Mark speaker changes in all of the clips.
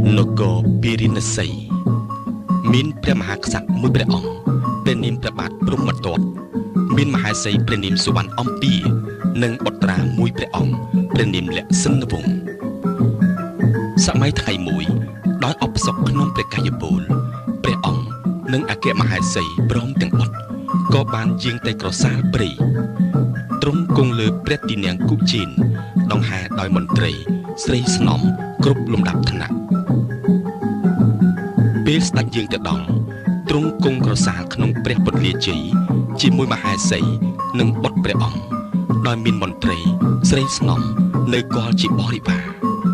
Speaker 1: นกปีรินสีมินพระมหากษัตริย์มุยพระองค์เป็นนิมพระบาทปรุงมัดตดมินมหาสีเป็นนิมสุวรรณอมปีหนึ่งบทรามุยพระองค์เป็นนิมและสินวงสมัยไทยมุยด้อยอประสบขนมประกายบูลพระองค์หนึ่งอาเกะมหาสีพร้อมแต่งบทก็บานยิงแต่กระซาปรีตรงกงเลือเปรตดินยังกุจีนดองหาดอยมนตรีสรีสนอมกรุบลมดับถนัดเบสตัดยิงแต่ดองตรงกงกระสาขนมเปรตบทเลียจีจีมวยมหาสีหนึ่งบทเปรองดอยมินมนตรีสรีสนอมในกอจีบริบา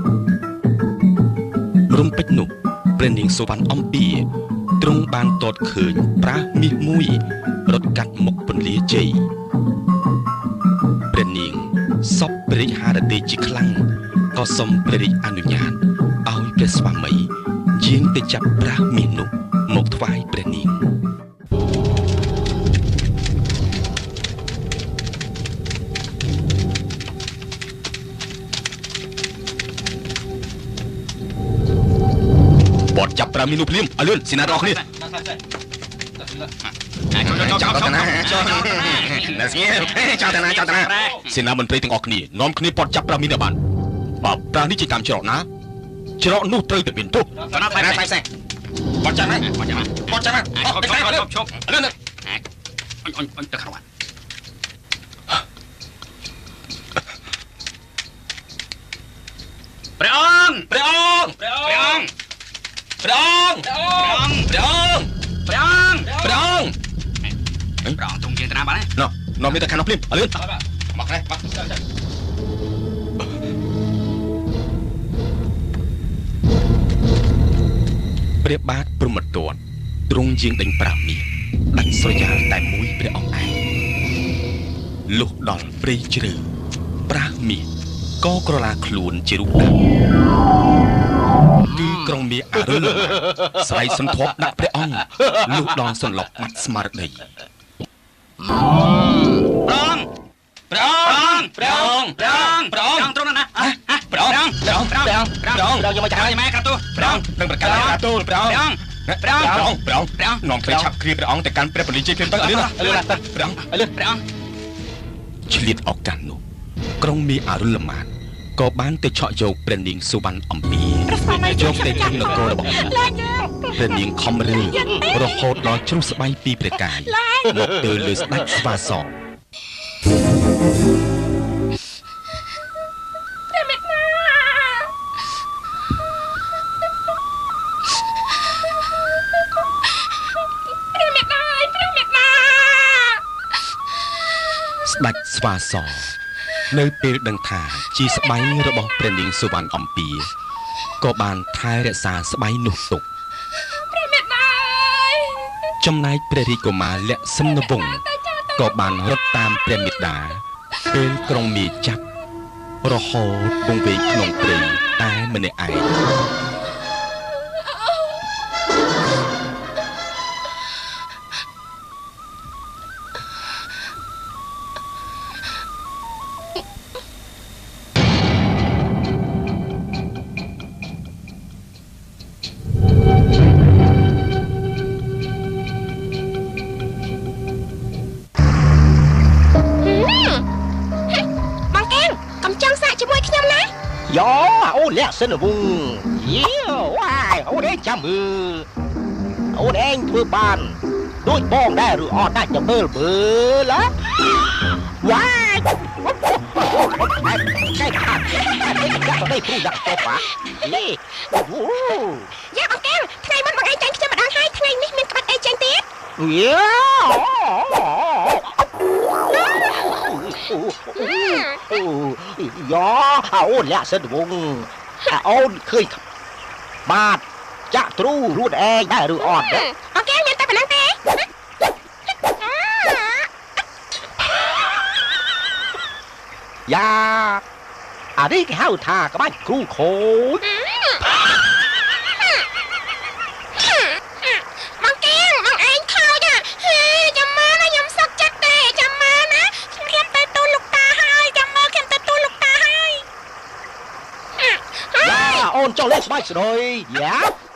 Speaker 1: รุมเป็ดหนุเปรนิงสุวรรณอมปีตรงบานตอดเขินปลามีมุยรถกัดหมกบนเลียจีเปรนิงซอบเปริฮาร์เดจิคลังก็สมเปริอนุญาตเอาเปรสวามียิงไปจับปลามีนุหมกทวายเปรนิงบอดจับปลามีนุพลิมอลื่นสินาดอกนี่เจ้าตนานั่นสิเจ้าตนาสินามันตรีถึงออกนี่น้อมขึ้นปอดจับปลามีนบันปลานี่จะตามเจาะนะเจาะนู่นตรีแต่เป็นตุ๊กนะไปแซงปอดจับนะปอดจับนะชกเรื่องนึงจะขวัญเปรี้ยงเปรี้ยงเปรี้ยงเปรี้ยงเปรี้ยงเปรี้ยงเปรี้ยงเปรี้ยงเปรี้ยงตรงเกียงตนาบ้านเนาะน้องมีแต่ขนมพลิมเอาเรื่องมาเลยมาเปรียบบาดปรุมตัวตรงยิงดังปราบมีดังสยามแต่มุ้ยเปรียออกไอลูกดอลปรีจรือปราบมีก็กระลาขลุ่นจิรุดังคือกรงมีอารมณ์ใส่สนทบนักเปรียองลูกดอนสนหลอกมัดสมาร์ทเลยปรองตรงนั้นนะปรองยังไม่จ่ายไหมครับตู้ปรองหนึ่งประกันครับตู้ปรองน้องเคยฉับครีปรองแต่การเปรียบปริจิตเพียงตั้งเรื่องปรองฉลิดออกกันนุกรงมีอารมณ์มานก็บ้านแต่เฉาะโยกเป็นดิงสุวรรณอมปีโยกแต่คำนโกระบอกเป็นดิงคอมรือรโหดรอชุบสบายปีประกายหมกเดินเลยสตักสวาสอบดักสวาสอในเปรดังทาจีสบายระบบเปรดิงสุวรรณอมปีก็บานทายรักษาสบายหนุกตุกจำนายเปรริโกมาและสมนวงก็บานรถตามเปรมิดดาเป็นกรงมีจับรโหดวงเวกขนมปรีตายมันในไอเลี้ยสนบุงเยี่ยวว้ายเอาได้จำมือเอาเองทั่วบ้านด้วยบ้องได้หรือออดได้จะเบลละว้ายใช่ค่ะยักษ์ได้ผู้ยักษ์ตัวปะนี่ยักษ์เอาแก้วทนายมันบอกไอ้จันจะมาดังให้ทนายนี่มันกระไอ้จันตีเยี่ยวย่อเอาเลี้ยสนบุงเอาเคยบาดจะตรูรูดแอร์ได้หรืออ่อนเด้อโอเคงั้นแต่เป็นนังเตะยาอันนี้เข้าทากับบ้านครูโคมังเก้งมังเองเท่าจ้ะเฮ้ยจำมานะยำสักจัดเตะจำมานะเข้มเตะตูลูกตาให้จำมาเข้มเตะตูลูกตาให้โอนเจ้าเล็ก
Speaker 2: បាច់ស្រួយយ៉ា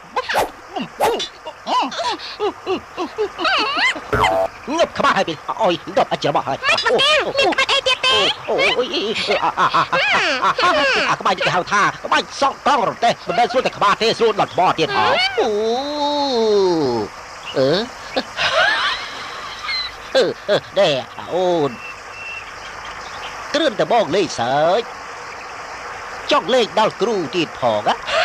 Speaker 2: ងឹបក្បាលហើយអុយដប់អាចរបស់ហើយមានក្បាច់អីទៀតទេអូយក្បាច់គេហៅថាក្បាច់សក់ត្រង់រទេះមិនដែលស្រួលតែក្បាលទេស្រួលដល់ក្បោទៀតហ៎នេះអូនគ្រឿនតែបងលេខសើចចង់លេខដល់គ្រូទៀតផង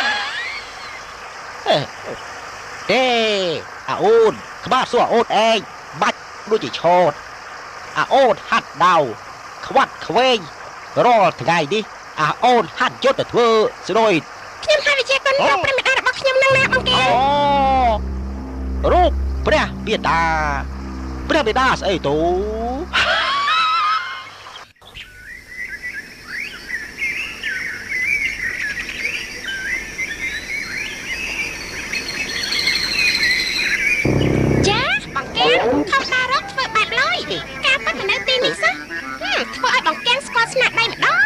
Speaker 2: ទេអូនក្បាលសួរអូនឯងបាច់ដូចជាឆោតអូនហាត់ដៅខ្វាត់ខ្វែងរាល់ថ្ងៃនេះអូនហាត់យុទ្ធទៅធ្វើស្រួយខ្ញុំហាត់វិជាគុណរូបព្រះបិតារបស់ខ្ញុំនឹងណាបងគេរូបព្រះបិតាស្អីទូខំតារកធ្វើបែបឡើយការប៉ះទៅនៅទីនេះសោះធ្វើឲ្យបងកាំងស្គាល់ស្នាដៃម្ដង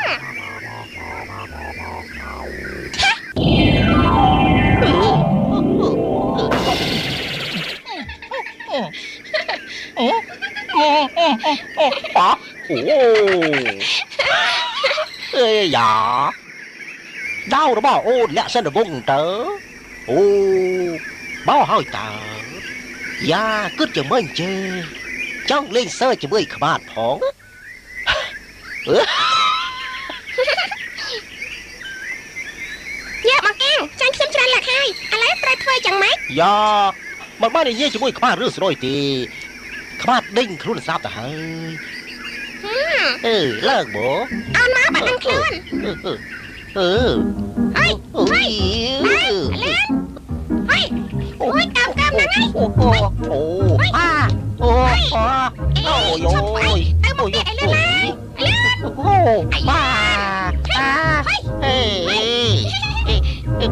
Speaker 2: ប៉ាអូយ៉ាដៅរបស់អូនលាក់សិនរវងទៅអូបោហើយតើយ៉ាគិតចាំមើលជេចង់លេងសើចជាមួយក្បាលផងយ៉ាបងកាំងចាញ់ខ្ញុំច្រើនលាក់ហើយឥឡូវត្រូវធ្វើយ៉ាងម៉េចយ៉ាមិនបាននិយាយជាមួយក្បាលរឿងស្រួយទេក្បាលដេញខ្លួនស្រាប់ទៅហើយឡើងបងអូនមកបាត់នឹងខ្លួនហើយអូយកាំហ្នឹងឯងអូប៉ាអូយោទៅមកទៀតអីលើឡើងអូប៉ាហេ
Speaker 1: ឥឡូវ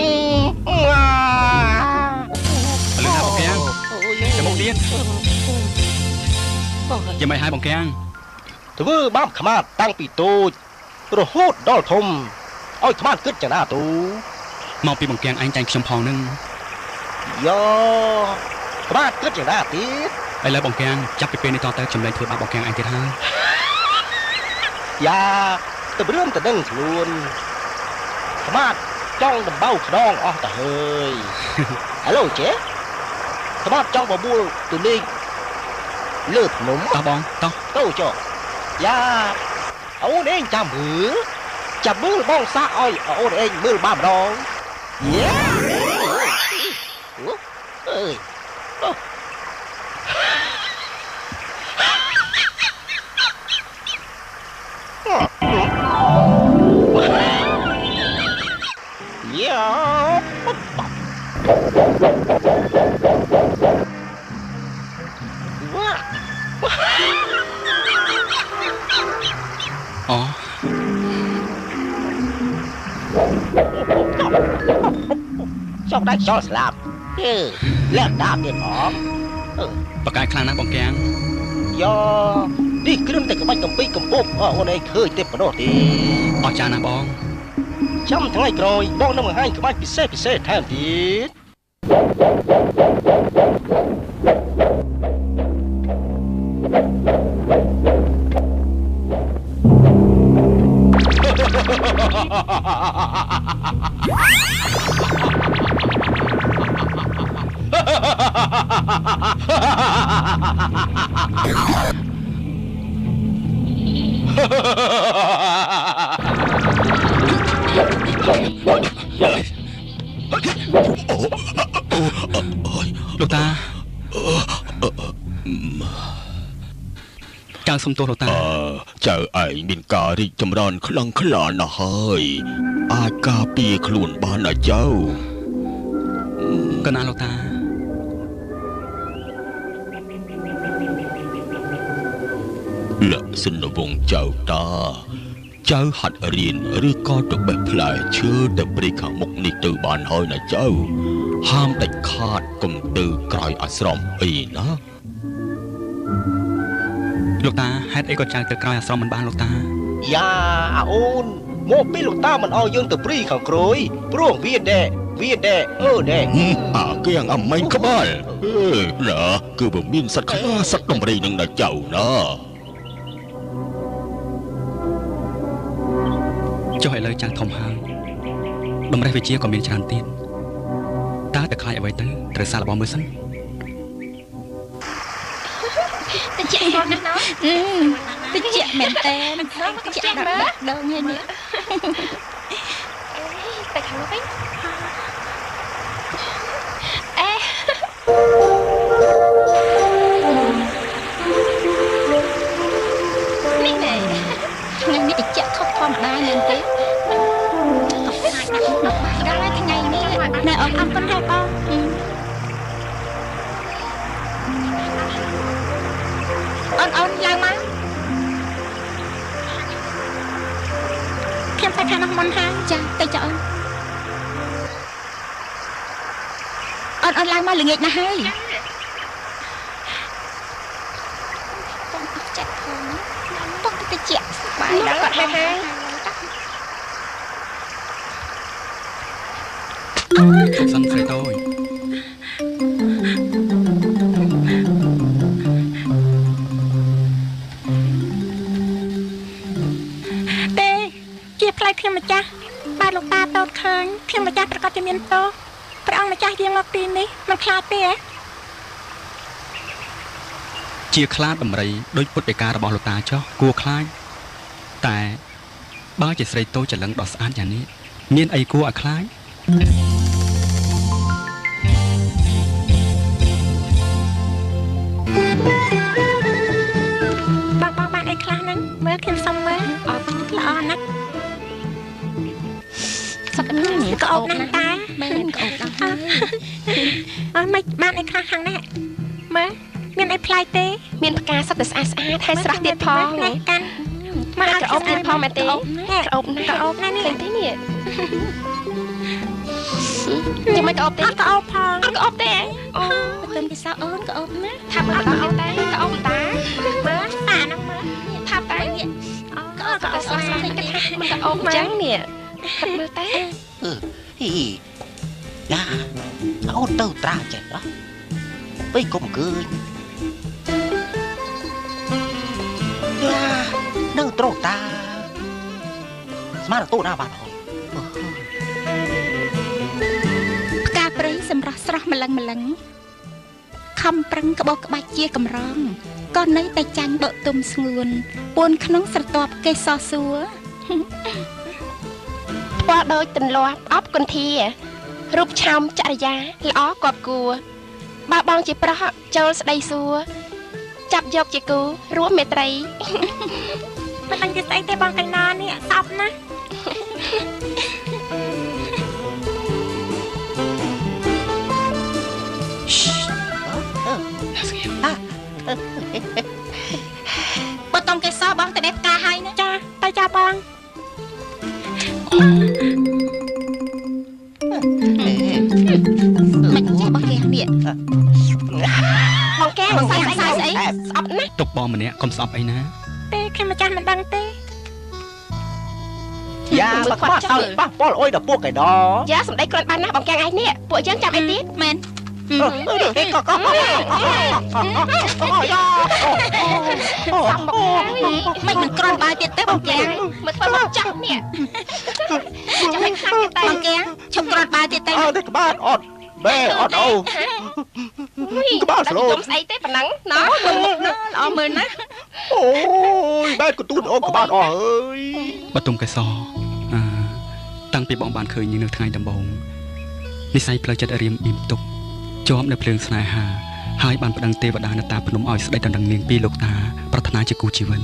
Speaker 1: ណាបងកាំងចាំមកទៀតចាំមិនឲ្យបងកាំង
Speaker 2: ធ្វើបាបខ្មាតតាំងពីតូចរហូតដល់ធំឲ្យខ្មាតគិតចំណាទូ
Speaker 1: មកពីបងកាំងឯងចាញ់ខ្ញុំផងនឹង
Speaker 2: យោក្បាត់គិតយ៉ាងណាទៀត
Speaker 1: ឥឡូវបងកាំងចាប់ពីពេលនេះតទៅចំណេញធ្វើបាបបងកាំងឯងទៀតហើយ
Speaker 2: យ៉ាទៅរឿនទៅដឹងខ្លួនក្បាត់ចង់ដំបៅខ្នងអស់ទៅហើយឥឡូវចេះក្បាត់ចង់បបួលទៅលេងលើភ្នំ
Speaker 1: តោះបងតោះ
Speaker 2: ទៅចុះយ៉ាអូនឯងចាំមើលបងសាក់ឲ្យអូនឯងមើលបានម្ដងយ៉ាអើយយ៉ា
Speaker 1: អូ
Speaker 2: ចង់ដាច់ចោលស្លាប់លាក់ដាបទៀតផង
Speaker 1: បកាយខ្លាំងណាស់បងកាំង
Speaker 2: យោនេះគ្រឿងតែក្បាច់កំពីកំពុកអូនឯងឃើញទេប៉ុណ្ណោះទេ
Speaker 1: អស្ចារ្យណាស់បង
Speaker 2: ចាំថ្ងៃក្រោយបងនឹងបង្ហាញក្បាច់ពិសេសថែមទៀត
Speaker 1: លោកតាចៅសុំទោសលោកតា
Speaker 3: ចៅឯងមានការរីកចម្រើនខ្លាំងក្លាណាស់ហើយអាចការពារខ្លួនបានណាចៅ
Speaker 1: កណាលោកតា
Speaker 3: លក្ខសិនវងចៅតាចៅហាត់រៀនឬក៏ទៅបេះផ្លែឈើទៅព្រៃខាងមុខនេះទៅបានហើយណាចៅហាមដាច់ខាតកុំទៅក្រោយអាស្រមអីណា
Speaker 1: លោកតាហេតុអីក៏ចៅទៅក្រោយអាស្រមមិនបានលោកតា
Speaker 2: យ៉ាអូន một bên lục ta mình ao dương từ pri khẳng khối pruông viên đẻ đẻ
Speaker 3: cái âm mấy các bạn nè cứ bộ miên sắt khá sắt đồng đây nhưng là chậu đó
Speaker 4: cho hãy lời chàng thông hàng đồng đây về chia còn miền tràn tiên ta đã khai ở vậy tới trời xa là bao mươi sân
Speaker 5: tôi chạy con nó tôi chạy mệt tên chạy đặt đâu nghe nè tại thằng nó biết nè ngày nay chạy không thon đai lên tí đó là cái ngày nè ông con hai con ônឡើងមកខ្ញុំទៅខាងនោះមុនហើយចាទៅចុះអូនឡើងមកល្ងាចណាស់ហើយបងអស់ចិត្តផងបងទៅជាបាយដល់គាត់ទៅហើយ
Speaker 4: សិនស្រីតូច
Speaker 5: ផ្លៃខ្ញុំម្ចាស់បាទលោកតាតូតឃើញខ្ញុំម្ចាស់ប្រកាសជាមានទោសព្រះអង្គម្ចាស់យាងមកទីនេះមិនខ្លាចទេ
Speaker 4: ជាខ្លាចដំរីដោយពុតឯការបស់លោកតាចុះគួរខ្លាចតែបើជាស្រីតូចច្រឡឹងដ៏ស្អាតយ៉ាងនេះមានអីគួរឲ្យខ្លាច
Speaker 5: បងបានអីខ្លះហ្នឹងមើលខ្ញុំសុំមើលអត់ល្អណាស់សុខនេះក៏អោបណាស់តាមែនក៏អោបដល់ហើយមិនបានអីខ្លះខាងនេះមើលមានអីផ្លែទេមានផ្កាសុទ្ធតែស្អាតហើយស្រស់ទៀតផងនេះកាន់មកឲ្យអោបទៀតផងមែនទេអោបណាស់នេះទេនេះยังไม่ก็อบទេក៏អោបផងក៏អោបទេអូបើទៅពិសោអូនក៏អោបណាថាបើក៏អោបតែក៏អោបតាមើលតាហ្នឹងមើលថាតែនេះក៏អោបក៏ស្អាតមិនក៏អោបមកចឹងនេះមើលតែ
Speaker 2: យ៉ាអូនទៅត្រាចេះហ៎ពេលកុំកើញយ៉ានៅត្រង់តាស្មានទូណាបានហូន
Speaker 5: ផ្កាព្រៃសម្រស់ស្រស់ម្លឹងខំប្រឹងក្បោសក្បាច់ជាកម្រងក៏នៅតែចាញ់ដកទុំស្ងួនពួនក្នុងស្រទាប់កេសរសួរពណ៌ដូចទន្លាប់អប់គន្ធារូបឆោមចរិយាល្អគប់គួរបើបងជាប្រុសចូលស្ដីសួរចាប់យកជាគូរួមមេត្រីមិនដឹងជាស្អីទេបងកៃណានេះសោកណាស់បើតំកេសរបងទៅដេកផ្កាហើយណាចាទៅចាបងមិនចេះបងកែនេះបងកែបងស្អីស្អីស្អប់ណាស់
Speaker 4: ទុកបងម្នាក់កុំស្អប់អីណា
Speaker 5: ទេខ្ញុំម្ចាស់មិនដឹងទេ
Speaker 2: យ៉ាបើខ្វះទៅប៉ះពាល់អុយដល់ពួកកៃដ
Speaker 5: យ៉ាសំដីគ្រាន់បានណាស់បងកែឯនេះពួកយើងចាំអីទៀតមែន
Speaker 2: ក៏
Speaker 5: សំមកមិនមិនក្រំបាយទៀតទេបងកែមកធ្វើមកចាស់នេះចាំមិនខាងទេបងកែឈប់ក្រំបាយទៀតទេ
Speaker 2: អត់ទេក្បាលអត់បែអត់អូក្បាលស្លូខ្ញុំ
Speaker 5: ស្អីទេប៉ណ្ណឹងណោះល្អមើលណា
Speaker 2: អូយបែកទូនអូក្បាលអស់អើយ
Speaker 4: បើទុំកេសរតាំងពីបងបានឃើញនៅថ្ងៃដំបូងនិស័យផ្លូវចិត្តរៀមអ៊ីមទុកជាប់នៅភ្លើងស្នេហាហើយបានប្តឹងទេវតានៅតាភ្នំឲ្យស្ដីដណ្ដឹងនាងពីលោកតាប្រាថ្នាជាគូជីវិត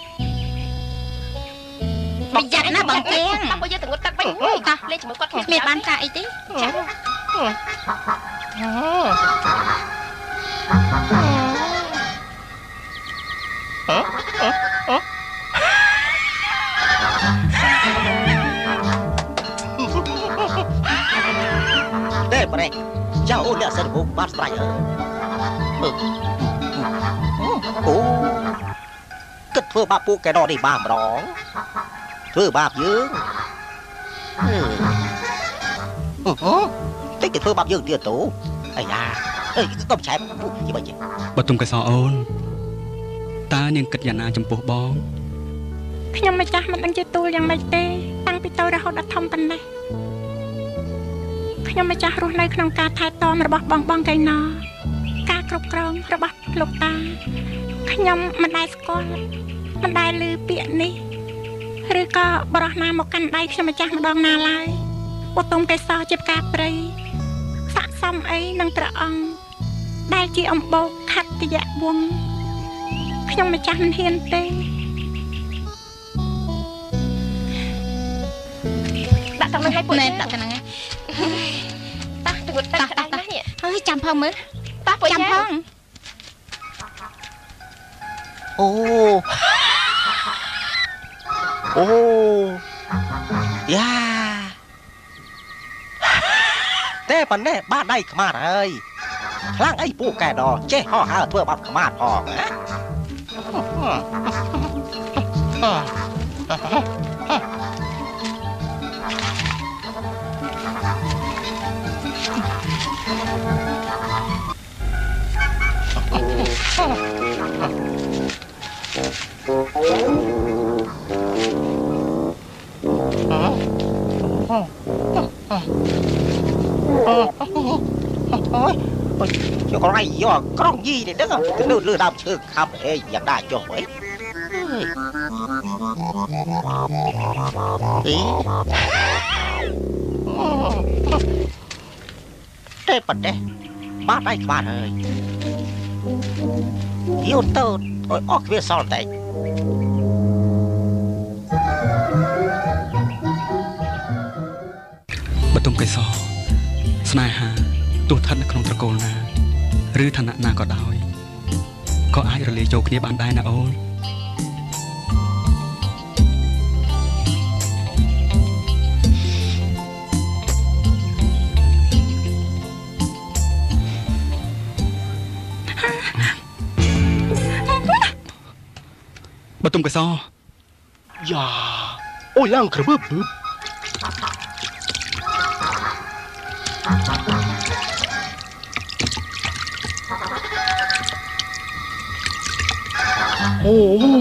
Speaker 5: ប្រយ័ត្នណាបងកែតាមពួកយើងទៅងត់កាត់វិញតោះលេងជាមួយគាត់គ្មានបានការអីទេចា
Speaker 2: ទេប្រេចៅអូនអ្នកសិនពុកបានស្ដាយអើអូគិតធ្វើបាបពួកកែដនេះបានម្ដងធ្វើបាបយើងតិចទៅធ្វើបាបយើងទៀតទូអាយ៉ាអើយកុំឆែបយីបាច់
Speaker 4: បើទុំកសអូនតើនាងគិតយ៉ាងណាចំពោះបង
Speaker 5: ខ្ញុំម្ចាស់មិនដឹងជាទូលយ៉ាងម៉េចទេតាំងពីតូចរហូតដល់ធំប៉ុណ្ណេះខ្ញុំម្ចាស់រស់នៅក្នុងការថែទាំរបស់បងកៃណការគ្រប់គ្រងរបស់លោកតាខ្ញុំមិនដែលស្គាល់មិនដែលឮពាក្យនេះឬក៏បរោះណាមកកាន់ដៃខ្ញុំម្ចាស់ម្ដងណាឡើយបតុមកេសរជាផ្កាព្រៃស័ក្តិសមអីនឹងព្រះអង្គដែលជាអំបូរខត្តយៈវង្សខ្ញុំម្ចាស់មិនហ៊ានទេដាក់តាមនឹងឲ្យពួកដាក់តាមនឹងតាទៅងត់តាហើយចាំផងមើលតាពួកចាំផង
Speaker 2: អូយ៉ាតែប៉ុណ្ណេះបាត់ដៃខ្មាតហើយខ្លាំងអីពូកែដល់ចេះហោះហើរធ្វើបាត់ខ្មាតផងណាcho con này do con gì này đó cái lừa lừa đảo chưa khắp ê dạng đại cho ấy đây bật đây bát đây các bạn ơi yêu tơ ôi óc phía sau đây
Speaker 4: បតុមកេសរស្នេហាទោះស្ថិតនៅក្នុងត្រកូលណាឬឋានៈណាក៏ដោយក៏អាចរលាយចូលគ្នាបានដែរណាអូនបតុមកេសរ
Speaker 2: យ៉ាអូយឡើងក្រពើអូ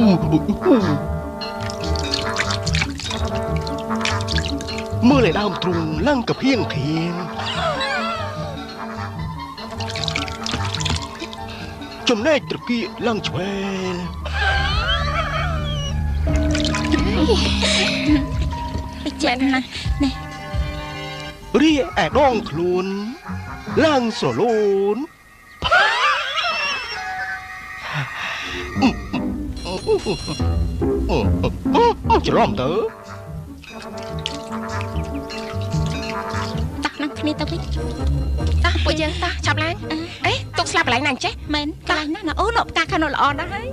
Speaker 2: មើលឲ្យដើមទ្រូងឡើងកាភៀងខៀងចំណែកត្រកៀកឡើងឆ្វេល
Speaker 5: មែនណានេះ
Speaker 2: រីឯដងខ្លួនឡើងស្រលូនច្រឡំទៅ
Speaker 5: តានឹងគ្នាទៅវិញតាពួកយើងតាចាប់ឡើងអេទុកស្លាប់កន្លែងណាចេះមែនកន្លែងណាអូនផ្កាខាងនោះល្អណាស់ហើយ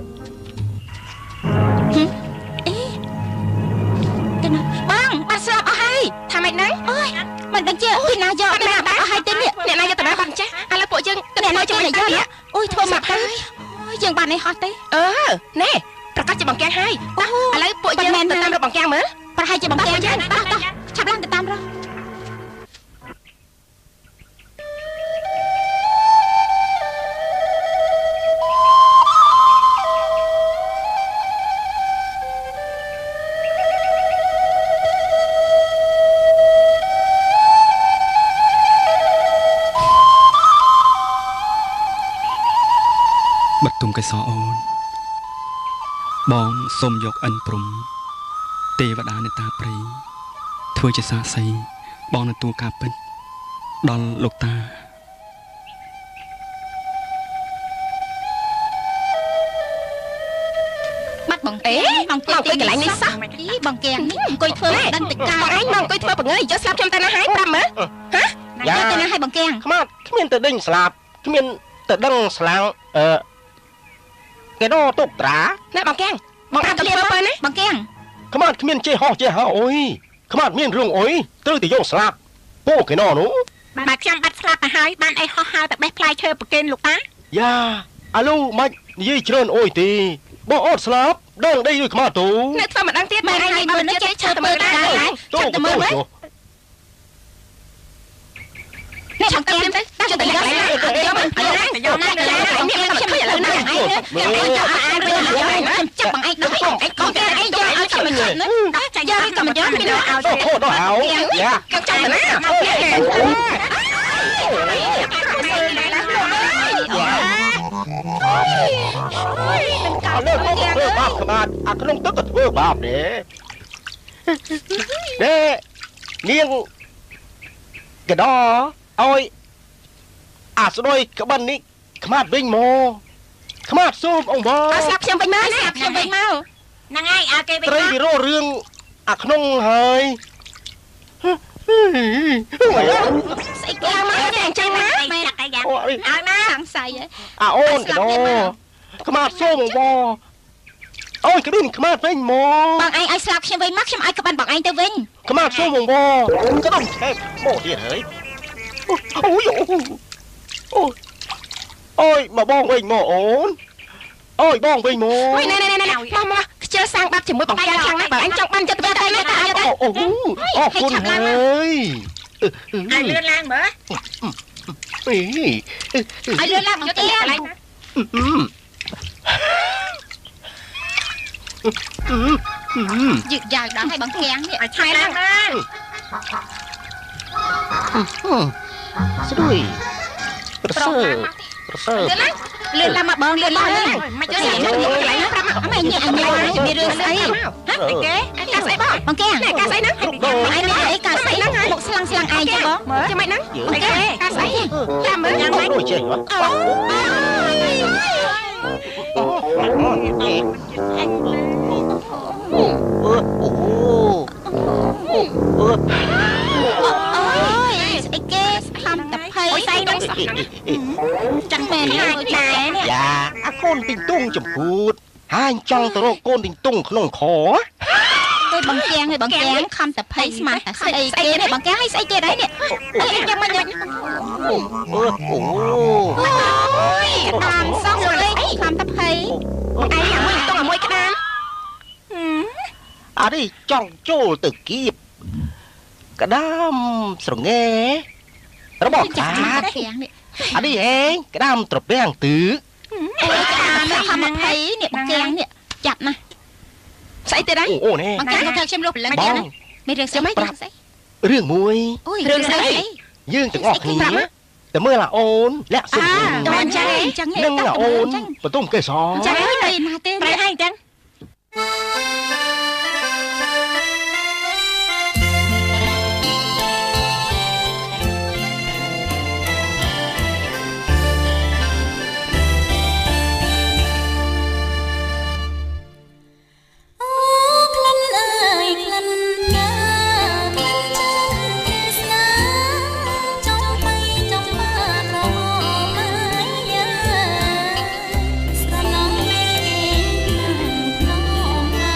Speaker 5: អេកណាបងបាត់ស្លាប់អស់ហើយថាម៉េចហ្នឹងអើយមិនដឹងជាពីណាយកពីណាបាត់អស់ហើយទេនេះអ្នកណាយកទៅណាបាត់ចេះឥឡូវពួកយើងទៅនៅជាមួយយកអូយធ្វើមកហើយយើងបាននេះហោះទេណែប្រកាសជាបង្គាំងហើយឥឡូវពួកយើងទៅតាមរកបង្គាំងមើលប្រហែលជាបង្គាំងយើងតោះឆាប់ឡើងទៅតាមរក
Speaker 4: បតុមកេសរអូនបងសូមយកអិនព្រំទេវតានេតាព្រៃធ្វើជាសាស័យបងទទួលការពិតដល់លោកតា
Speaker 5: បាត់បងអេអង្គុយកន្លែងនេះសោះបងកៀងនេះអង្គុយធ្វើដឹងតិចកាបងឯងមកអង្គុយធ្វើបង្ងើយយកស្លាប់ខ្ញុំទៅណាហើយប្រាប់មើលហ៎យកទៅណាហើយបងកៀង
Speaker 2: ខ្មាត់គ្មានទៅដេញស្លាប់គ្មានទៅដឹងស្លាងគេដោទុកត្រា
Speaker 5: ណែបងកៀងបងអាប់ទៅធ្វើណាបងកៀង
Speaker 2: ខ្មាត់គ្មានចេះហោះចេះហើអុយខ្មាត់មានរឿងអុយត្រូវតែយកស្លាប់ពូគេណោនោះ
Speaker 5: បាទខ្ញុំបាត់ស្លាប់ទៅហើយបានអីហោះហើរទៅបេះផ្លែឈើប្រគេនលោកតា
Speaker 2: យ៉ាអាឡូមិននិយាយច្រើនអុយទេបងអត់ស្លាប់ដឹងដីដូចខ្មាត់ទូ
Speaker 5: នៅធ្វើមិនដឹងទៀតបងឯងមើលនេះចេះឈើទៅមើលដែរចាំទៅមើលចាប់បងឯងដល់ឯងកូនគេឯងយកឲ្យចាំមិនណាចាយកក៏មិនយកមិនឲ្យ
Speaker 2: អូដល់អោយ៉ា
Speaker 5: កចាំណាមកគេ
Speaker 2: អលើធ្វើបាបក្បាលអាក្នុងទឹកក៏ធ្វើបាបដែរនាងកដោឲ្យអាស្ដុយក្បិននេះខ្មាត់វិញមកខ្មាត់សូមអង្គបង
Speaker 5: ស្លាប់ខ្ញុំវិញមកស្លាប់ខ្ញុំវិញមកហ្នឹងហើយឲ្យគេវិញ
Speaker 2: ត្រីវិរោរឿងអាក្នុងហើយ
Speaker 5: ស្អីគេមកតែអញ្ចឹងណាមែនតែយ៉ាងឲ្យណាសង្ស័យ
Speaker 2: អាអូនកដោខ្មាត់សូមអង្គបងអូយក្បិនខ្មាត់វិញមក
Speaker 5: បងឯងឲ្យស្លាប់ខ្ញុំវិញមកខ្ញុំឲ្យក្បិនបងឯងទៅវិញ
Speaker 2: ខ្មាត់សូមអង្គបងក្បិនឆែកមកទៀតហើយអូយមកបងវិញមកអូនអូយបងវិញមក
Speaker 5: អូយណែមកខ្ជិលសាំងបាត់ជាមួយបងកាខាងណាបើអញចង់បានចិត្តទៅតែណាតា
Speaker 2: អូអរគុណហើយ
Speaker 5: ឲ្យលឿនឡើងមើលឲ្យលឿនឡើងមកទៀតកន្លែងយឺតយ៉ាវដល់ឲ្យបងខាំងនេះឲ្យឆៃឡើងបាន
Speaker 2: ស្ដួយប្រសើរ
Speaker 5: លឿនឡើងមកបងលឿនឡើងមិនជួយកន្លែងប្រាប់អីញ៉ាំជំនាញរឿងស្អីហ៎គេកាស្អីបងគេកាស្អីហ្នឹងឯងមានអីកាស្អីហ្នឹងមុខស្លាំងឯងចាបងចាំមិនហ្នឹងគេកាស្អីចាំមើលយ៉ាងម៉េច
Speaker 2: ដូចចេញ
Speaker 5: จังแม่นហើយតែនេះ
Speaker 2: យ៉ាអាកូនទីងទុងចំពូតហាញចង់ទៅរកកូនទីងទុងក្នុងខ
Speaker 5: ទៅបងកៀងឲ្យបងកៀងខំតែភ័យស្មានតែស្អីគេនេះបងកៀងឲ្យស្អីគេដែរនេះអីចាំមិនអូយតាមសោះលេខខំតែភ័យឯងមួយតុងមួយក្តាម
Speaker 2: អានេះចង់ចូលទៅគៀបក្តាមស្រងែរបស់ខាតអានេះហេក្តាមត្រពាំងទឺ
Speaker 5: អានេះខំ20នេះបងកៀងនេះចាប់ណាស្អីទៅដែរ
Speaker 2: អូនេះ
Speaker 5: បងកៀងទៅខ្ញុំលុបព្រលឹងទៀតណាមានរឿងស្អី
Speaker 2: រឿងមួយ
Speaker 5: រឿងស្អី
Speaker 2: យើងទាំងអស់គ្នាតែមើលអាអូនលាក់សុំ
Speaker 5: អញ្ចឹង
Speaker 2: នឹងអាអូនបន្ទុំកេសរ
Speaker 5: ចាហើយណាទេប្រែឲ្យអញ្ចឹង
Speaker 6: ស្រណងមេគេក្នុង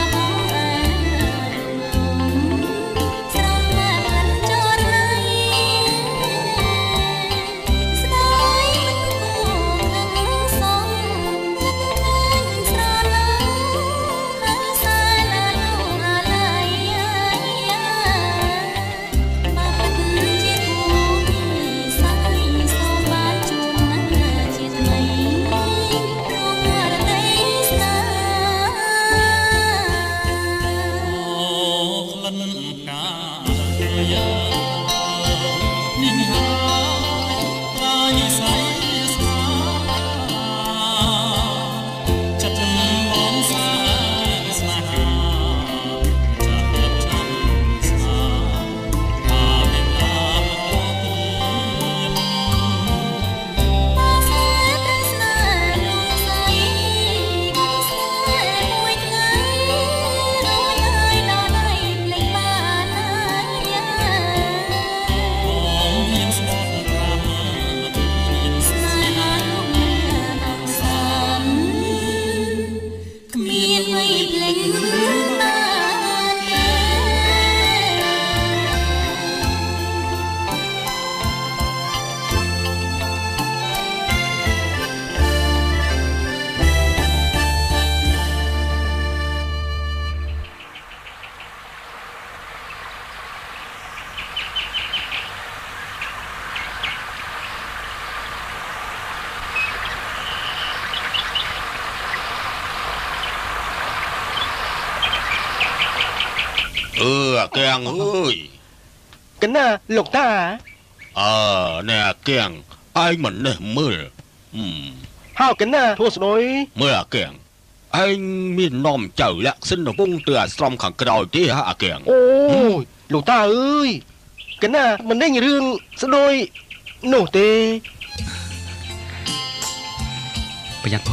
Speaker 3: แกงเอ้ย
Speaker 2: กันนะหลกตา
Speaker 3: nè kèn anh mình nè mưa
Speaker 2: ห้าวกันนะทั่วสนอย
Speaker 3: mưa kèn anh miền nòm chở lạc xin là vung từ sòng khẳng còi tí hả kèn
Speaker 2: โอ้ยหลวงตาเอ้ยกันนะมันได้เรื่องสนอยโนเต
Speaker 4: ប្រយ័ត្នផង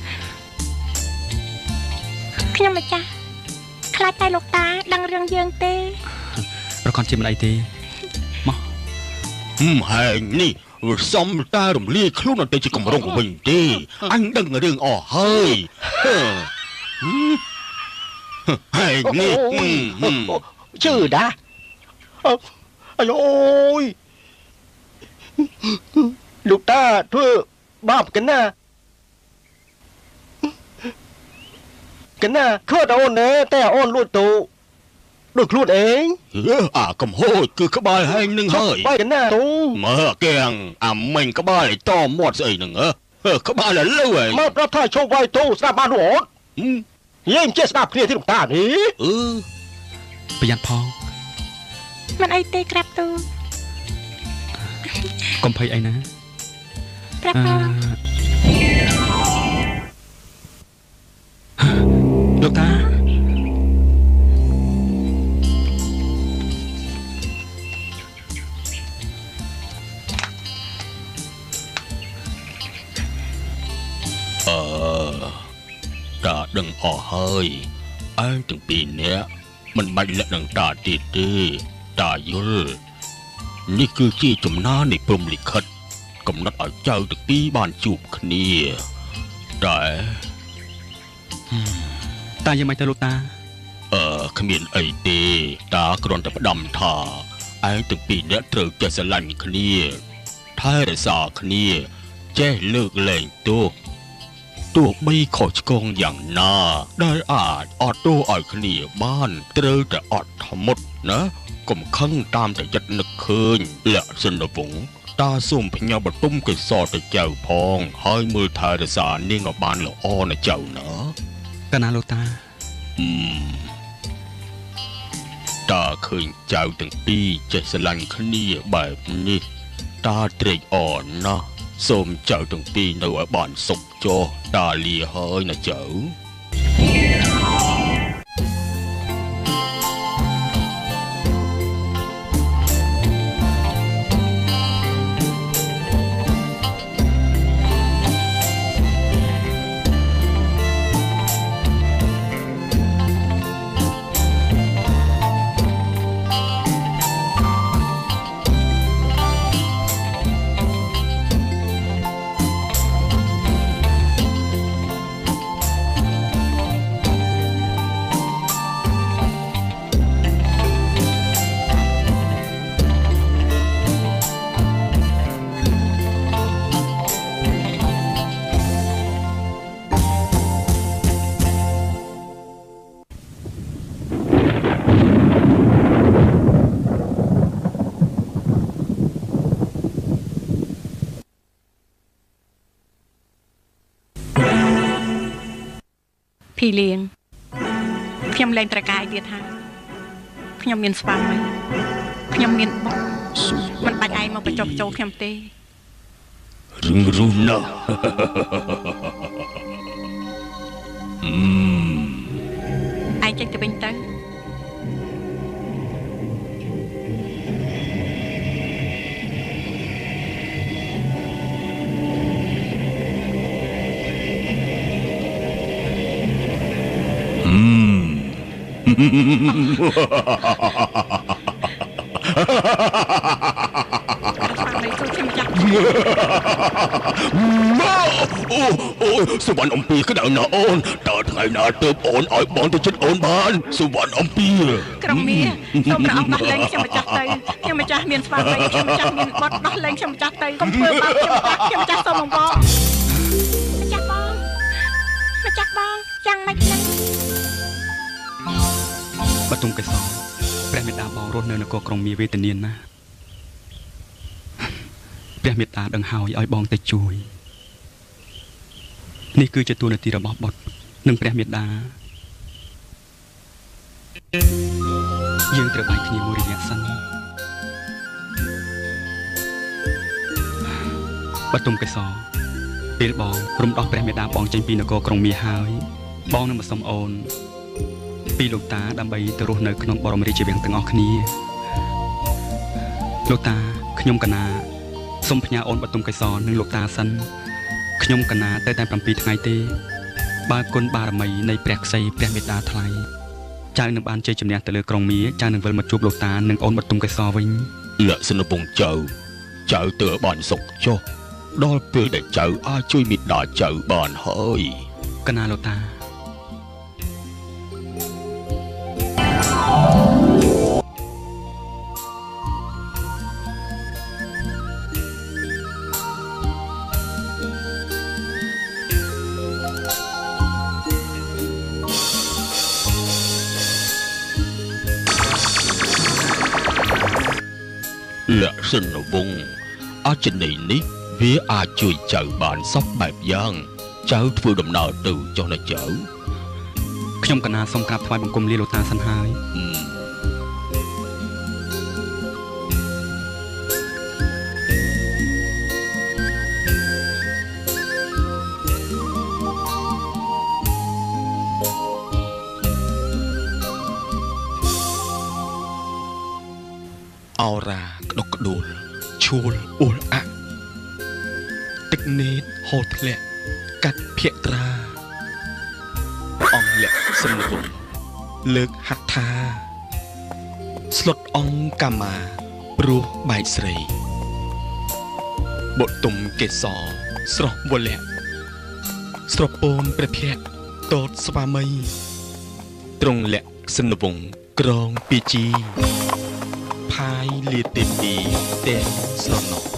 Speaker 5: ខ្ញុំម្ចាស់ខ្លាចតែលោកតាដឹងរឿងយើងទេ
Speaker 4: ប្រកាសជាមិនអីទេមក
Speaker 3: hành nè xong ta đồng lia khúc nó tới chỉ cầm rong của mình đi anh đừng ở đường hơi hành nè
Speaker 2: ชื่อดาอ้โอ้ยลูกตาทั่วบาปกันนะกันนะขวดโอนเน่แต่โอนลูดตูดูคลูดเอง
Speaker 3: cầm hôi cứ cái bài hành nâng hơi
Speaker 2: ไปกันนะตู
Speaker 3: mở kèn mình cái bài to một sợi nâng cái bài là lâu rồi
Speaker 2: มาประทายโชคไว้ตูสนาบานหัวเยี่ยมเจสนาเคลียร์ที่ลูกตานี่
Speaker 4: ប្រយ័ត្នផង
Speaker 5: មិនអីទេក្រាបទូល
Speaker 4: កុំភ័យអីណា
Speaker 5: ប្រាប់ផង
Speaker 4: លោកតា
Speaker 3: ta đừng hơi anh từng pin nè mình bay lại đằng ta tì tì ta yul นี่คือที่จมหน้าในพรหมลิขิตกำหนดเอาเจ้าตะกี้บ้านจูบគ្នាតែ
Speaker 4: តាយ៉ាងម៉េចទៅលោកតា
Speaker 3: គ្មានអីទេតាគ្រាន់តែផ្ដាំថាឯងទាំងពីរនាក់ត្រូវចេះស្រឡាញ់គ្នាថែរក្សាគ្នាចេះលើកលែងទោសទោះបីខុសឆ្គងយ៉ាងណាដែលអាចអត់ទោសឲ្យគ្នាបានត្រូវតែអត់ធ្មត់ណាកុំខឹងតាមតែចិត្តនឹកឃើញលក្ខសិនវង្សតាសូមផ្ញើបតុមកេសរទៅចៅផងហើយមើលថែរក្សានាងឲ្យបានល្អណាចៅណា
Speaker 4: កាលណាលោកតា
Speaker 3: តាឃើញចៅទាំងពីរចេះស្រឡាញ់គ្នាបែបនេះតាត្រេកអរណាស់សូមចៅទាំងពីរនៅឲ្យបានសុខចុះតាលាហើយណាចៅ
Speaker 6: ភីលៀងខ្ញុំលែងត្រកាយទៀតហើយខ្ញុំមានស្វាមីខ្ញុំមានបុត្រមិនបាច់ឯងមកបញ្ចុះបញ្ចូលខ្ញុំទេ
Speaker 3: រឿងរូណា
Speaker 6: ឯងចេញទៅវិញទៅ
Speaker 3: សុវណ្ណអំពីក្តៅណាអូនតើថ្ងៃណាទើបអូនឲ្យបងទៅចិត្តអូនបានសុវណ្ណអំពី
Speaker 6: ក្រុមមាសូមព្រះអង្គដោះលែងខ្ញុំម្ចាស់ទៅខ្ញុំម្ចាស់មានស្វាមីខ្ញុំម្ចាស់មានបុត្រដោះលែងខ្ញុំម្ចាស់ទៅកុំធ្វើបាបខ្ញុំម្ចាស់សូមអង្វរម្ចាស់បងយ៉ាងម៉េចហ្នឹង
Speaker 4: បតុមកេសរព្រះមេត្តាបងរស់នៅនគរក្រុងមាវេទនានណាព្រះមេត្តាដឹងហើយឲ្យបងទៅជួយនេះគឺជាតួនាទីរបស់បុត្រនិងព្រះមេត្តាយើងត្រូវបាយគ្នាមួយរយៈសិនបតុមកេសរពេលបងរំដោះព្រះមេដាបងចេញពីនគរក្រុងមាសហើយបងនឹងមកសុំអូនពីលោកតាដើម្បីទៅរស់នៅក្នុងបរមរាជវាំងទាំងអស់គ្នាលោកតាខ្ញុំកណាសូមផ្ញើអូនបតុមកេសរនិងលោកតាសិនខ្ញុំកណាតែ7ថ្ងៃទេបើគុណបារមីនៃព្រះក្សីព្រះមេដាថ្លៃចៅនឹងបានជ័យជំនះទៅលើក្រុងមាសចៅនឹងវិលមកជួបលោកតានិងអូនបតុមកេសរវិញ
Speaker 3: លក្ខណៈពងចៅទៅបានសុខចុះដល់ពេលដែលចៅអាចជួយមេដាចៅបានហើយក
Speaker 4: ណាលោកតា
Speaker 3: លក្ខណៈវងអចន័យនេះវាអាចជួយចៅបានសពបែបយ៉ាងចៅធ្វើដំណើរទៅចុះណាចៅ
Speaker 4: ខ្ញុំកណាសូមក្រាបថ្វាយបង្គំលាលោកតាសិនហើយ
Speaker 1: អោរ៉ាក្តុកក្តួលឈួលអ៊ូលអាក់ទឹកនេតហូរធ្លាក់កាត់ភក្ត្រាអង្គលក្ខសំលងលើកហត្ថាស្លុតអង្គកាមាព្រោះបែកស្រីបុតុមកេសរស្រស់វលៈស្រពូនព្រះភ័ក្រតតស្វាមីទ្រង់លក្ខសិនវងក្រងពីជីផាយលាទេពីទាំងស្រណោះ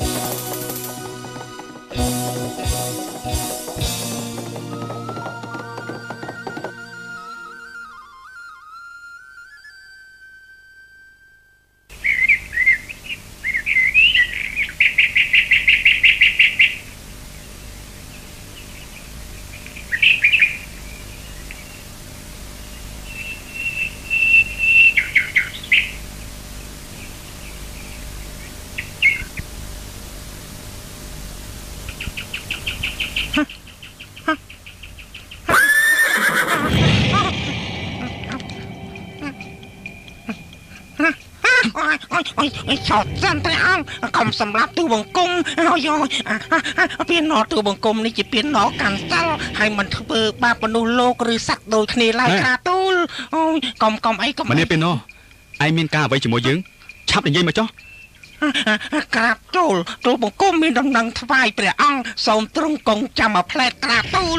Speaker 2: ឆោតសិនព្រះអង្គកុំសម្រាប់ទូបង្គំពីណោទូបង្គំនេះជាពីណោកាន់សិលហើយមិនធ្វើបាបមនុស្សលោកឬសត្វដូចគ្នាឡើយក្រាទូលអូយកុំអីកុំ
Speaker 4: ម្នាក់ពីណោឯងមានការអ្វីជាមួយយើងឆាប់និយាយមកចុះ
Speaker 2: ក្រាបទូលបង្គំមានដំណឹងថ្វាយព្រះអង្គសូមទ្រង់គង់ចាំមកផ្លែតក្រាបទូល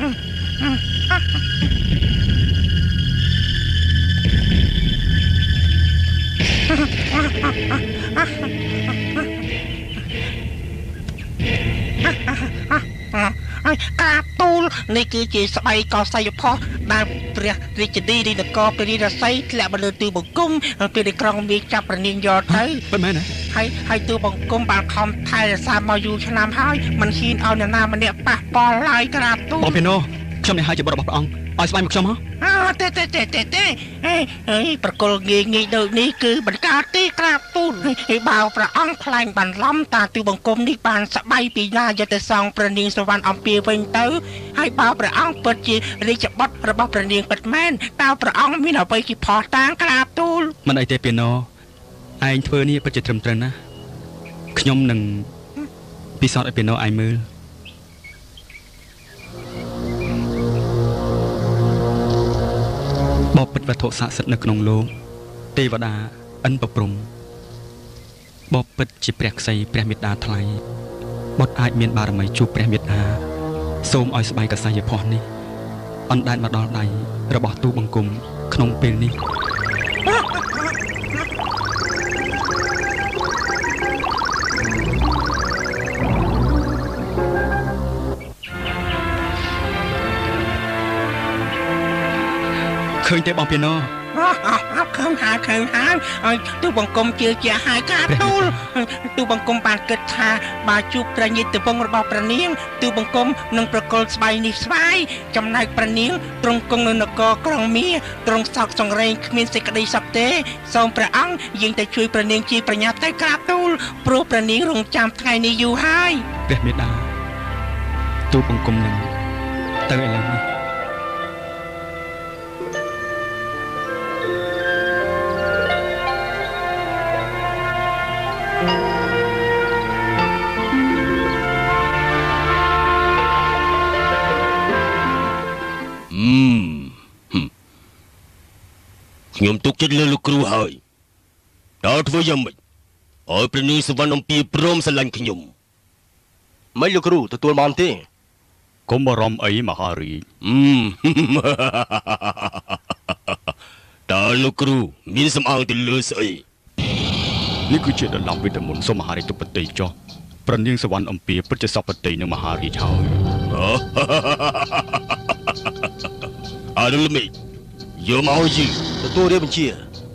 Speaker 2: កាទូលនេះគឺជាស្បែកកសីផុសដែលព្រះរាជធានីនគរព្រះរាជសីធ្លាក់មកលើទូបង្គំពេលដែលក្រុងមាសចាប់ប្រនាងយកទៅ
Speaker 4: មិនមែនទេ
Speaker 2: ហើយទូបង្គំបានខំថែរក្សាមកយូរឆ្នាំហើយមិនហ៊ានឲ្យអ្នកណាម្នាក់ប៉ះពាល់ឡើយក្រាបទូល
Speaker 4: បងពីណូខ្ញុំនេះហើយជាបុត្ររបស់ព្រះអង្គឲ្យស្បែកមកខ្ញុំហ៎
Speaker 2: ទេអេប្រកុលងាយដូចនេះគឺបង្កើតទេក្រាបទូលហើយបើព្រះអង្គខ្លែងបានឡំតាទូបង្គំនេះបានស្បែកពីណាយកទៅសងព្រះនាងសវណ្ណអំពីវិញទៅហើយបើព្រះអង្គពិតជារាជបុត្ររបស់ព្រះនាងពិតមែនតើព្រះអង្គមានអ្វីជាផុសតាងក្រាបទូល
Speaker 4: មិនអីទេពីណូឯងធ្វើនេះពិតជាត្រឹមត្រូវណាស់ខ្ញុំនឹងពិសោធន៍ឲ្យពីណូឯងមើលបបិទ្ធវត្ថុស័ក្តិសិទ្ធិនៅក្នុងលោកទេវតាអិនប្រព្រំបបិទ្ធជាព្រះក្សីព្រះមេដាថ្លៃបុត្រអាចមានបារមីជួបព្រះមេដាសូមឲ្យស្បែកកសីភ័ស្តុនេះអណ្ដែតមកដល់ដៃរបស់ទូបង្គំក្នុងពេលនេះឃើញទេបងពីណូ
Speaker 6: ខំហើយទូបង្គំជឿជាហើយការទូលទូបង្គំបានគិតថាបើជួបព្រះញាតិវង្សរបស់ព្រះនាងទូបង្គំនឹងប្រកល់ស្បៃនេះស្វាយចំណែកព្រះនាងទ្រង់គង់នៅនគរក្រុងមាទ្រង់សោកសង្រេងគ្មានសេចក្តីសុខទេសូមព្រះអង្គយាងទៅជួយព្រះនាងជាប្រញាប់ទៅក្រាបទូលព្រោះព្រះនាងរងចាំថ្ងៃនេះយូរហើយ
Speaker 4: ព្រះមេដាទូបង្គំនឹងទៅឥឡូវនេះ
Speaker 3: ខ្ញុំទុកចិត្តលើលោកគ្រូហើយដល់ធ្វើយ៉ាងម៉េចឲ្យព្រះនាងសុវណ្ណអំពីព្រមស្រឡាញ់ខ្ញុំ
Speaker 7: មិនលោកគ្រូទទួលបានទេ
Speaker 3: កុំបារម្ភអីមហារាជតើលោកគ្រូមានសំអើងទៅលើស្អីនេះគឺជាដណ្ដំវិតមុនសូមមហារាជទុបតីចុះព្រះនាងសុវណ្ណអំពីពិតជាសពតីនឹងមហារាជហើយអរលមីយកមកយី
Speaker 7: ទទួលរាជបញ្ជា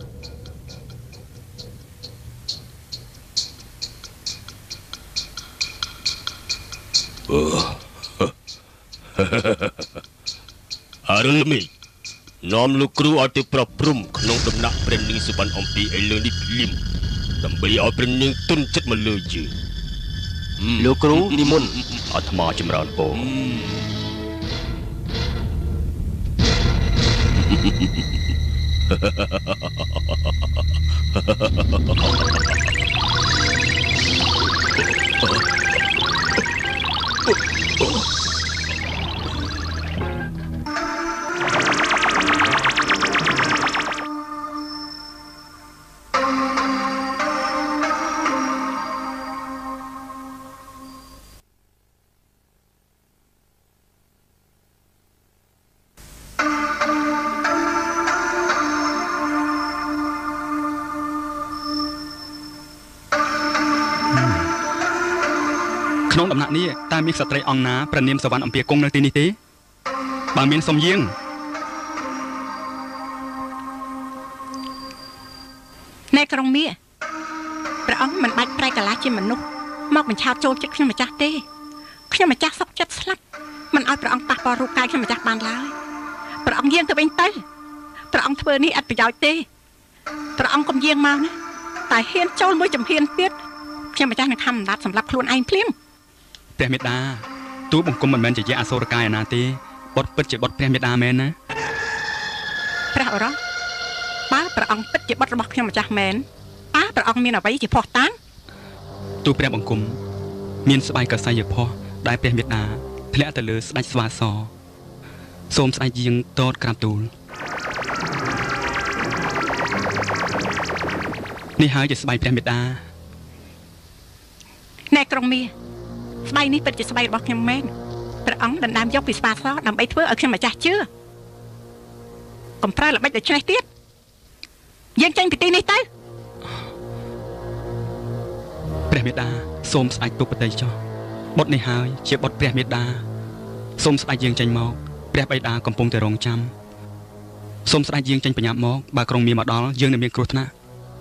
Speaker 3: អរលមីនាំលោកគ្រូឲ្យទៅប្រព្រំក្នុងដំណាក់ព្រះនាងសុវណ្ណអំពីឲ្យលើនេះភ្លាមដើម្បីឲ្យព្រះនាងទុនចិត្តមកលើយើង
Speaker 7: លោកគ្រូនិមន្ត
Speaker 3: អាត្មាចម្រើនពរ
Speaker 4: ក្នុងដំណាក់នេះតើមានស្ត្រីអង្គណាព្រះនាមសុវណ្ណអំពីគង់នៅទីនេះទេបើមានសុំយាង
Speaker 6: នៅក្រុងមាព្រះអង្គមិនបាច់ប្រែកាឡាជាមនុស្សមកបញ្ឆោតចូលចិត្តខ្ញុំម្ចាស់ទេខ្ញុំម្ចាស់សុខចិត្តស្លាប់មិនឲ្យព្រះអង្គប៉ះពាល់រូបកាយខ្ញុំម្ចាស់បានឡើយព្រះអង្គយាងទៅវិញទៅព្រះអង្គធ្វើនេះឥតប្រយោជន៍ទេព្រះអង្គកុំយាងមកណាតែហ៊ានចូលមួយចំហៀនទៀតខ្ញុំម្ចាស់នឹងខំដាត់សម្រាប់ខ្លួនឯងភ្លាម
Speaker 4: ព្រះមេដាទូបង្គំមិនមែនជាអសុរកាយណាទេបុត្រពិតជាបុត្រព្រះមេដាមែនណា
Speaker 6: ព្រះអរោះបើព្រះអង្គពិតជាបុត្ររបស់ខ្ញុំម្ចាស់មែនតើព្រះអង្គមានអ្វីជាភ័ស្តុតាង
Speaker 4: ទូព្រះបង្គំមានស្បែកកសែយភ័ស្តុដែលព្រះមេដាធ្លាក់ទៅលើស្ដេចស្វាសសូមស្ដេចយាងតតក្រាបទូលនេះហើយជាស្បែកព្រះមេដា
Speaker 6: ណែក្រុងមាស្បែកនេះពិតជាស្បែករបស់ខ្ញុំមែនព្រះអង្គដណ្ដើមយកពីស្វាសដើម្បីធ្វើឲ្យខ្ញុំម្ចាស់ជឿកំប្រើល្បិចដូចនេះទៀតយើងចេញពីទីនេះទៅ
Speaker 4: ព្រះមេដាសូមស្ដេចទុបតីចុះបុត្រនេះហើយជាបុត្រព្រះមេដាសូមស្ដេចយើងចេញមកព្រះបិតាកំពុងតែរងចាំសូមស្ដេចយើងចេញបញ្ញាប់មកបើក្រុងមាមកដល់យើងនឹងមានគ្រោះថ្នាក់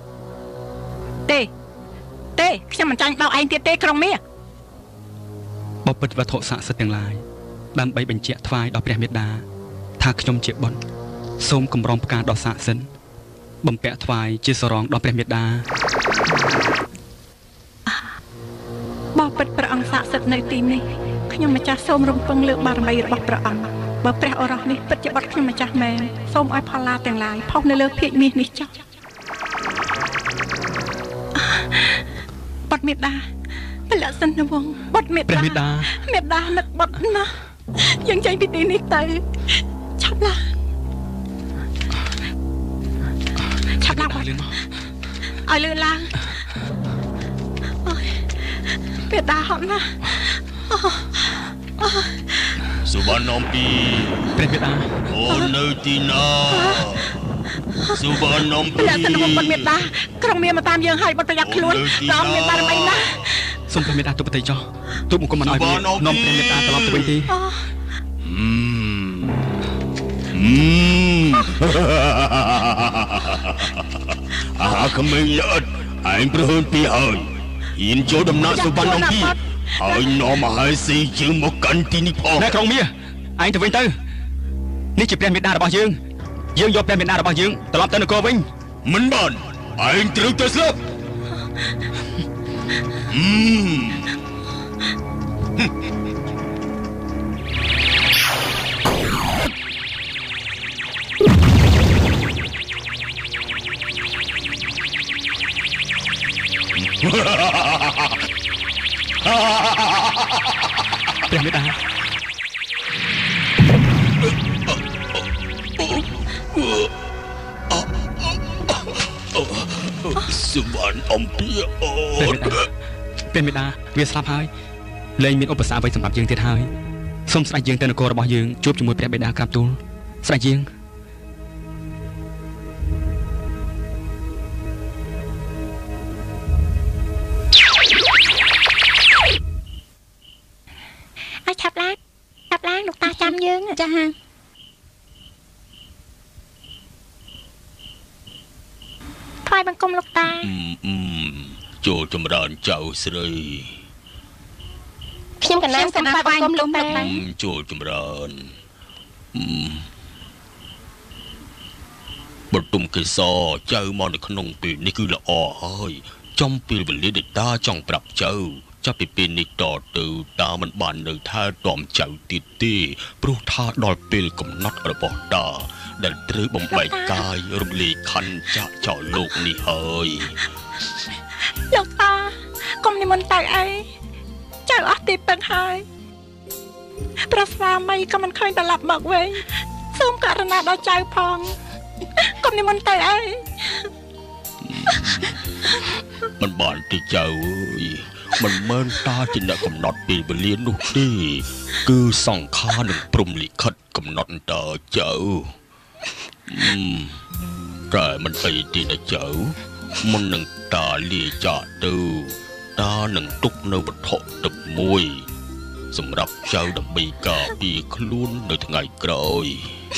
Speaker 6: ទេខ្ញុំមិនចាញ់បោកឯងទៀតទេក្រុងមា
Speaker 4: បបិទ្ធវត្ថុស័ក្តិសិទ្ធិទាំងឡាយដើម្បីបញ្ជាក់ថ្វាយដល់ព្រះមេដាថាខ្ញុំជាបុត្រសូមគម្រោងផ្កាដ៏ស័ក្តិសិទ្ធិបំពាក់ថ្វាយជាសរងដល់ព្រះមេដា
Speaker 6: បបិទ្ធព្រះអង្គស័ក្តិសិទ្ធិនៅទីនេះខ្ញុំម្ចាស់សូមរំពឹងលើបារមីរបស់ព្រះអង្គបើព្រះអរោះនេះពិតជាបុត្រខ្ញុំម្ចាស់មែនសូមឲ្យផល្លាទាំងឡាយផុសនៅលើភាជមាសនេះចុះបុត្រមេដាពលសិនវងបុត្រមេដាមេដានឹកបុត្រណាស់យើងចេញពីទីនេះទៅឆាប់ឡើងបុត្រឲ្យលឿនឡើងមេដាហត់ណាស់
Speaker 3: សុវណ្ណអំពី
Speaker 4: ព្រះមេដា
Speaker 3: អូននៅទីណាសុវណ្ណអំពី
Speaker 6: ពលសិនវងបុត្រមេដាក្រុងមាមកតាមយើងឲ្យបុត្រប្រយ័ត្នខ្លួនដល់មានបារមីណា
Speaker 4: សូមព្រះមេដាទុបតីចុះទូបង្គំមិនឲ្យវានាំព្រះមេដាត្រឡប់ទៅវិញទេ
Speaker 3: ក្មេងល្អិតឯងប្រហើនពីហើយហ៊ានចូលដំណើរសុវណ្ណអង្គពីហើយនាំមហេសីយើងមកកាន់ទីនេះផង
Speaker 4: ណែក្រុងមាសឯងទៅវិញទៅនេះជាព្រះមេដារបស់យើងយើងយកព្រះមេដារបស់យើងត្រឡប់ទៅនគរវិញ
Speaker 3: មិនបានឯងត្រូវទៅស្លាប់
Speaker 4: ព្រះមេដា
Speaker 3: សុវណ្ណអំពីអូន
Speaker 4: ព្រះមេដាវាស្លាប់ហើយលែងមានឧបសគ្គអ្វីសម្រាប់យើងទៀតហើយសូមស្ដេចយើងទៅនគររបស់យើងជួបជាមួយព្រះបិតាក្រាបទូលស្ដេចយើង
Speaker 5: ឲ្យឆាប់ឡើងលោកតាចាំយើងចាថ្វាយបង្គំលោកតា
Speaker 3: ចូលចម្រើនចៅស្រី
Speaker 5: ខ្ញុំកណាមសូមថ្វាយបង្គំលោកតា
Speaker 3: ចូលចម្រើនបទុមកេសរចៅមកនៅក្នុងពេលនេះគឺល្អហើយចំពេលវេលាដែលតាចង់ប្រាប់ចៅចាប់ពីពេលនេះតទៅតាមិនបាននៅថែទាំចៅទៀតទេព្រោះថាដល់ពេលកំណត់របស់តាដែលត្រូវបំបែកកាយរំលាយខណ្ឌចាក់ចោលលោកនេះហើយ
Speaker 6: លោកតាកុំនិមន្តទៅអីចៅអស់ទីពឹងហើយព្រះស្វាមីក៏មិនឃើញត្រឡប់មកវិញសូមករណាដល់ចៅផងកុំនិមន្តទៅអី
Speaker 3: មិនបានទេចៅអើយមិនមែនតាជាអ្នកកំណត់ពេលវេលានោះទេគឺសង្ខារនឹងព្រំលិខិតកំណត់តើចៅតែមិនអីទេណាចៅមុននឹងតាលាចាកទៅតានឹងទុកនៅវត្ថុទឹកមួយសម្រាប់ចៅដើម្បីការពារខ្លួននៅថ្ងៃក្រោយ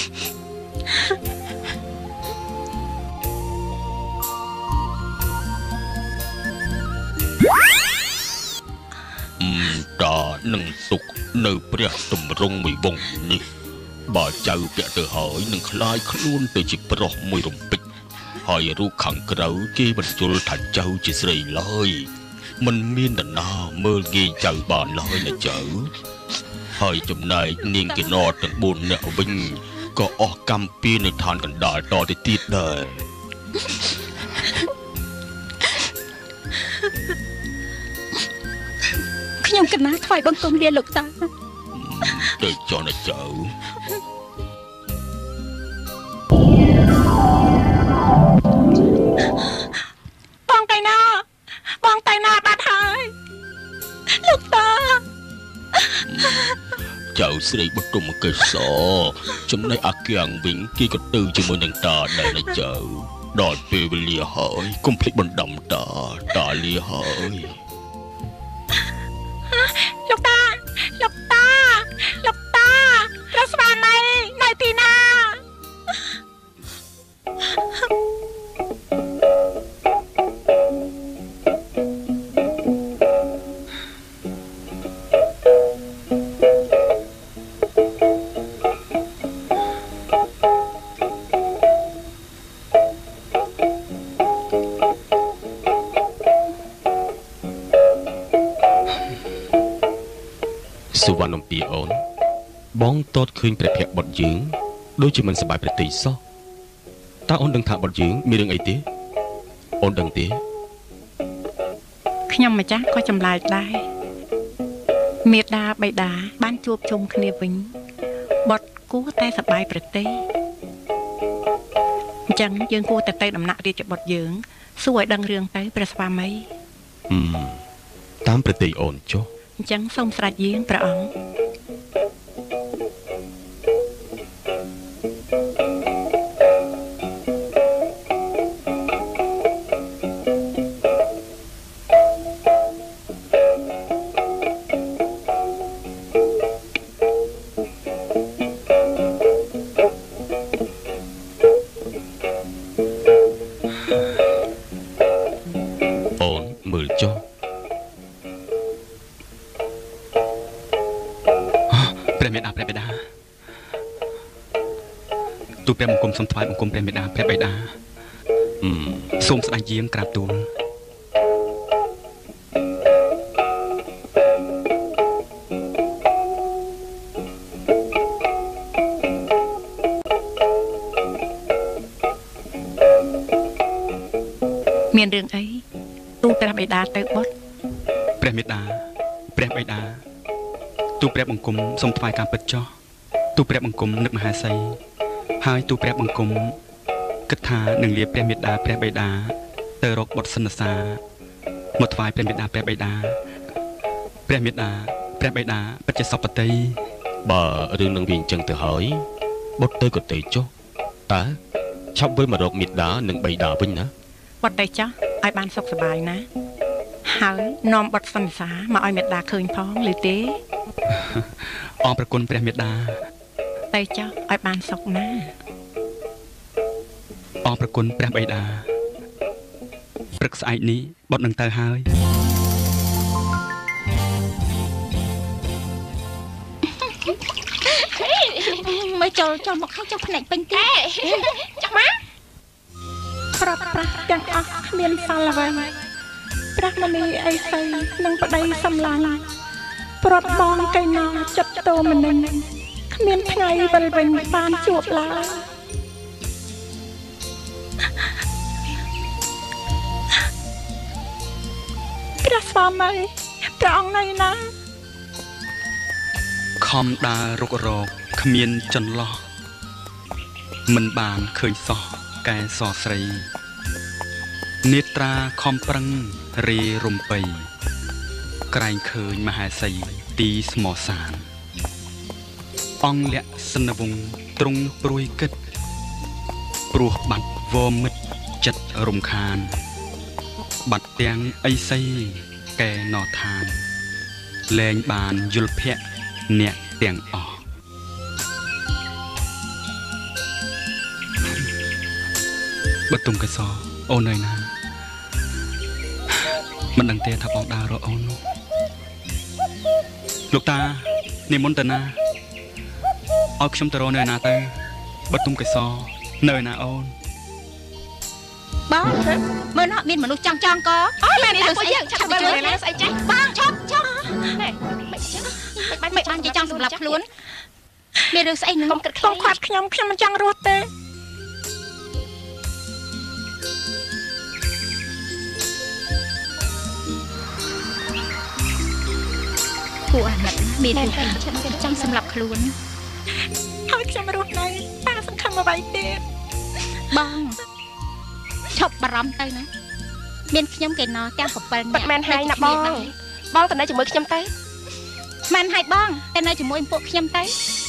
Speaker 3: តានឹងទុកនៅព្រះទម្រង់មួយវងនេះបើចៅពាក់ទៅហើយនឹងคล้ายខ្លួនទៅជាប្រុសមួយរំពេចហើយរូបខាងក្រៅគេបញ្យល់ថាចៅជាស្រីឡើយមិនមាននរណាមើលងាយចៅបានឡើយណាចៅហើយចំណែកនាងកេណទាំង4នាក់វិញក៏អស់កម្មពៀននៅឋានកណ្ដាលតទៅទៀតដែរ
Speaker 6: ខ្ញុំកណាថ្វាយបង្គំលាលោកតា
Speaker 3: ទៅចុះណាចៅ
Speaker 6: បងតៃណាបាត់ហើយលោកតា
Speaker 3: ចៅស្រីបទុមកេសរចំណែកអាគៀងវិញគេក៏ទៅជាមួយនឹងតាដែរណាចៅដល់ពេលវេលាហើយកុំភ្លេចបណ្ដំតាលាហើយ
Speaker 6: លោកតាព្រះស្វាមីនៅទីណា
Speaker 1: សុវណ្ណអំពីអូនបងតតឃើញព្រះភ័ក្ត្របុត្រយើងដូចជាមិនសប្បាយប្រតិសោះតើអូនដឹងថាបុត្រយើងមានរឿងអីទេអូនដឹងទេ
Speaker 6: ខ្ញុំម្ចាស់ក៏ចម្លើយដែរមេដាបៃតាបានជួបជុំគ្នាវិញបុត្រគួរតែសប្បាយប្រតិអញ្ចឹងយើងគួរតែទៅដំណាក់រាជបុត្រយើងសួរឲ្យដឹងរឿងទៅព្រះស្វាមី
Speaker 1: តាមប្រតិអូនចុះ
Speaker 6: អញ្ចឹងសូមស្រេចយាងព្រះអង្គ
Speaker 4: ព្រះមេដាព្រះបិតាទូលព្រះបង្គំសូមថ្វាយបង្គំព្រះមេដាព្រះបិតាសូមស្ដេចយាងក្រាបទូល
Speaker 6: មានរឿងអីទូលព្រះបិតាទៅបុត្រ
Speaker 4: ព្រះមេដាព្រះបិតាទូលព្រះបង្គំសូមថ្វាយការពិតចោះទូលព្រះបង្គំនឹកមហាសីហើយទូលព្រះបង្គំគិតថានឹងលាព្រះមេដាព្រះបិតាទៅរកបុត្រសិនសាមកថ្វាយព្រះមេដាព្រះបិតាព្រះមេដាព្រះបិតាពិតជាសពតិ
Speaker 3: បើរឿងនឹងវាអញ្ចឹងទៅហើយបុត្រទៅក៏ទៅចុះតើឆាប់វិលមករកមេដានិងបិតាវិញណា
Speaker 6: បុត្រទៅចោះឲ្យបានសុខសប្បាយណាហើយនាំបុត្រសន្សាមកឲ្យមេដាឃើញផងឬទេ
Speaker 4: អរប្រគុណព្រះមេដា
Speaker 6: ទៅចោះឲ្យបានសុខណា
Speaker 4: អរប្រគុណព្រះបិតាព្រឹកស្អែកនេះបុត្រនឹងទៅហើយ
Speaker 5: មកចូលមកខាងចុះផ្នែកពេញទីចុះមក
Speaker 6: ប្រាប់ប្រាស់ទាំងអស់គ្មានសល់អ្វីព្រះមនីអីសីនឹងប្តីសម្លាញ់ព្រាត់បងកៃណោចិត្តតោមនិញគ្មានថ្ងៃវិលវិញបានជួបឡើយព្រះស្វាមីព្រះអង្គនៅណា
Speaker 4: ខំដើររុករកគ្មានចន្លោះមិនបានឃើញសោះកែសស្រីនេត្រាខំប្រឹងរេរំពៃក្រែងឃើញមហេសីទីស្មោសានអង្គលក្ខណវង្សទ្រង់ព្រួយគិតព្រោះបាត់វមិត្តចិត្តរំខានបាត់ទាំងអីសីកែណោឋានលែងបានយល់ភ័ក្រអ្នកទាំងអស់បតុមកសោអូននៅណាមិនដឹងទេថាបងដើររកអូននោះលោកតានិមន្តទៅណាឲ្យខ្ញុំទៅរកនៅណាទៅបតុមកសោនៅណាអូន
Speaker 5: បងមើលណោះមានមនុស្សចង់កអូមែនតែពួកយើងឆាប់ទៅមើលណាស្អីចេះបងឈប់នេះមិនចឹងមិនបានជាចង់សម្លាប់ខ្លួនមានរឿងស្អីនឹងខ្ញុំគិត
Speaker 6: ខ្ញុំខាត់ខ្ញុំមិនចង់រស់ទេ
Speaker 5: ពួកអាណិតមានរឿងអីចង់សម្លាប់ខ្លួន
Speaker 6: ហើយខ្ញុំរស់នៅតាសង្ឃឹមអ្វីទេ
Speaker 5: បងឈប់បារម្ភទៅណាមានខ្ញុំកេណោទាំង7នាក់
Speaker 6: មិនហើយណាបងទៅនៅជាមួយខ្ញុំទៅ
Speaker 5: មិនហើយបងទៅនៅជាមួយពួកខ្ញុំទៅ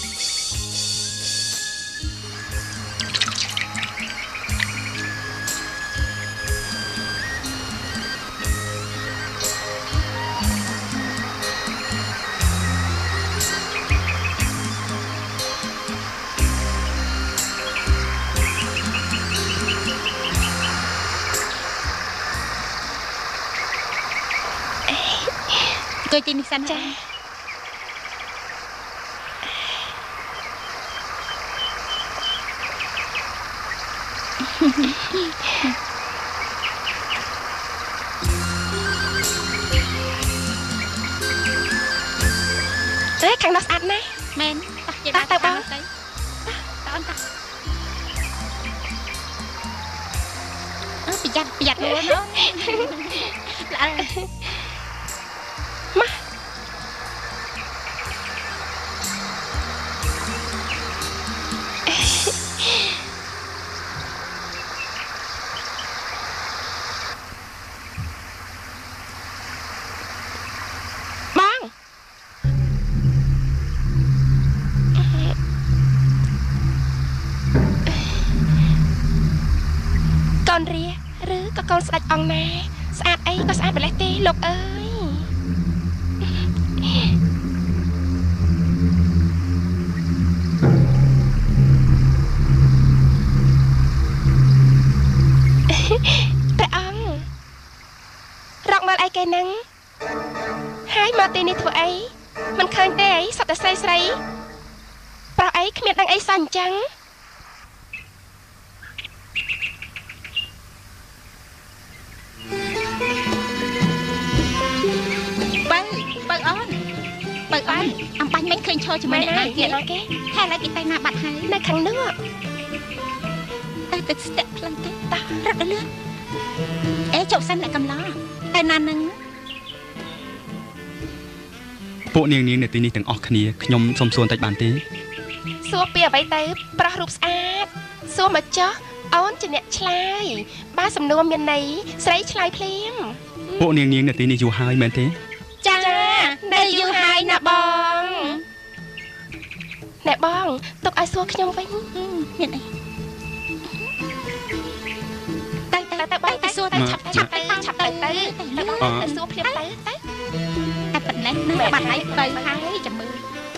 Speaker 5: គយទីនេះសិនចា
Speaker 6: ខាងនោះស្អាតណាស់
Speaker 5: មែនតាជា
Speaker 6: ទៅបង
Speaker 5: ទៅអូនតាប្រយ័ត្នខ្លួនអូនល្អ
Speaker 6: កូនរាឬក៏កូនស្ដេចអង្គណាស្អាតអីក៏ស្អាតម្លេះទេលោកអើយព្រះអង្គរកមើលអីគេនឹងហើយមកទីនេះធ្វើអីមិនឃើញទេអីសត្វតែស្រី
Speaker 5: ប្រោះអីគ្មានដឹងអីសោះអញ្ចឹង
Speaker 6: បើអូនអំបញ្ញមិនឃើញឈរជាមួយអ្នកណាគេហើយឡើយគេទៅណាបាត់ហើយ
Speaker 5: នៅខាងនោះ
Speaker 6: តែស្ទាក់ផ្លូវទេតោះរត់ទៅលឿនអេជប់សិនអ្នកកំឡោទៅណានឹង
Speaker 4: ពួកនាងនៅទីនេះទាំងអស់គ្នាខ្ញុំសុំសួរបន្តិចបានទេស
Speaker 5: ួរពីអ្វីទៅប្រោះរូបស្អាតសួរមកចុះអូនជាអ្នកឆ្លើយបើសំណួរមានន័យស្រីឆ្លើយភ្លាម
Speaker 4: ពួកនាងនៅទីនេះយូរហើយមែនទេ
Speaker 5: ចានៅយូរហើយណាបងណែបងទុកឲ្យសួរខ្ញុំវិញ
Speaker 6: មានអីទៅបងទៅសួរទៅឆាប់ទៅ
Speaker 5: ទៅបងទៅសួរភ្លាមទៅតែ
Speaker 6: ប៉ុណ្ណេះណាបាត់ហើយទៅហើយចាំមើល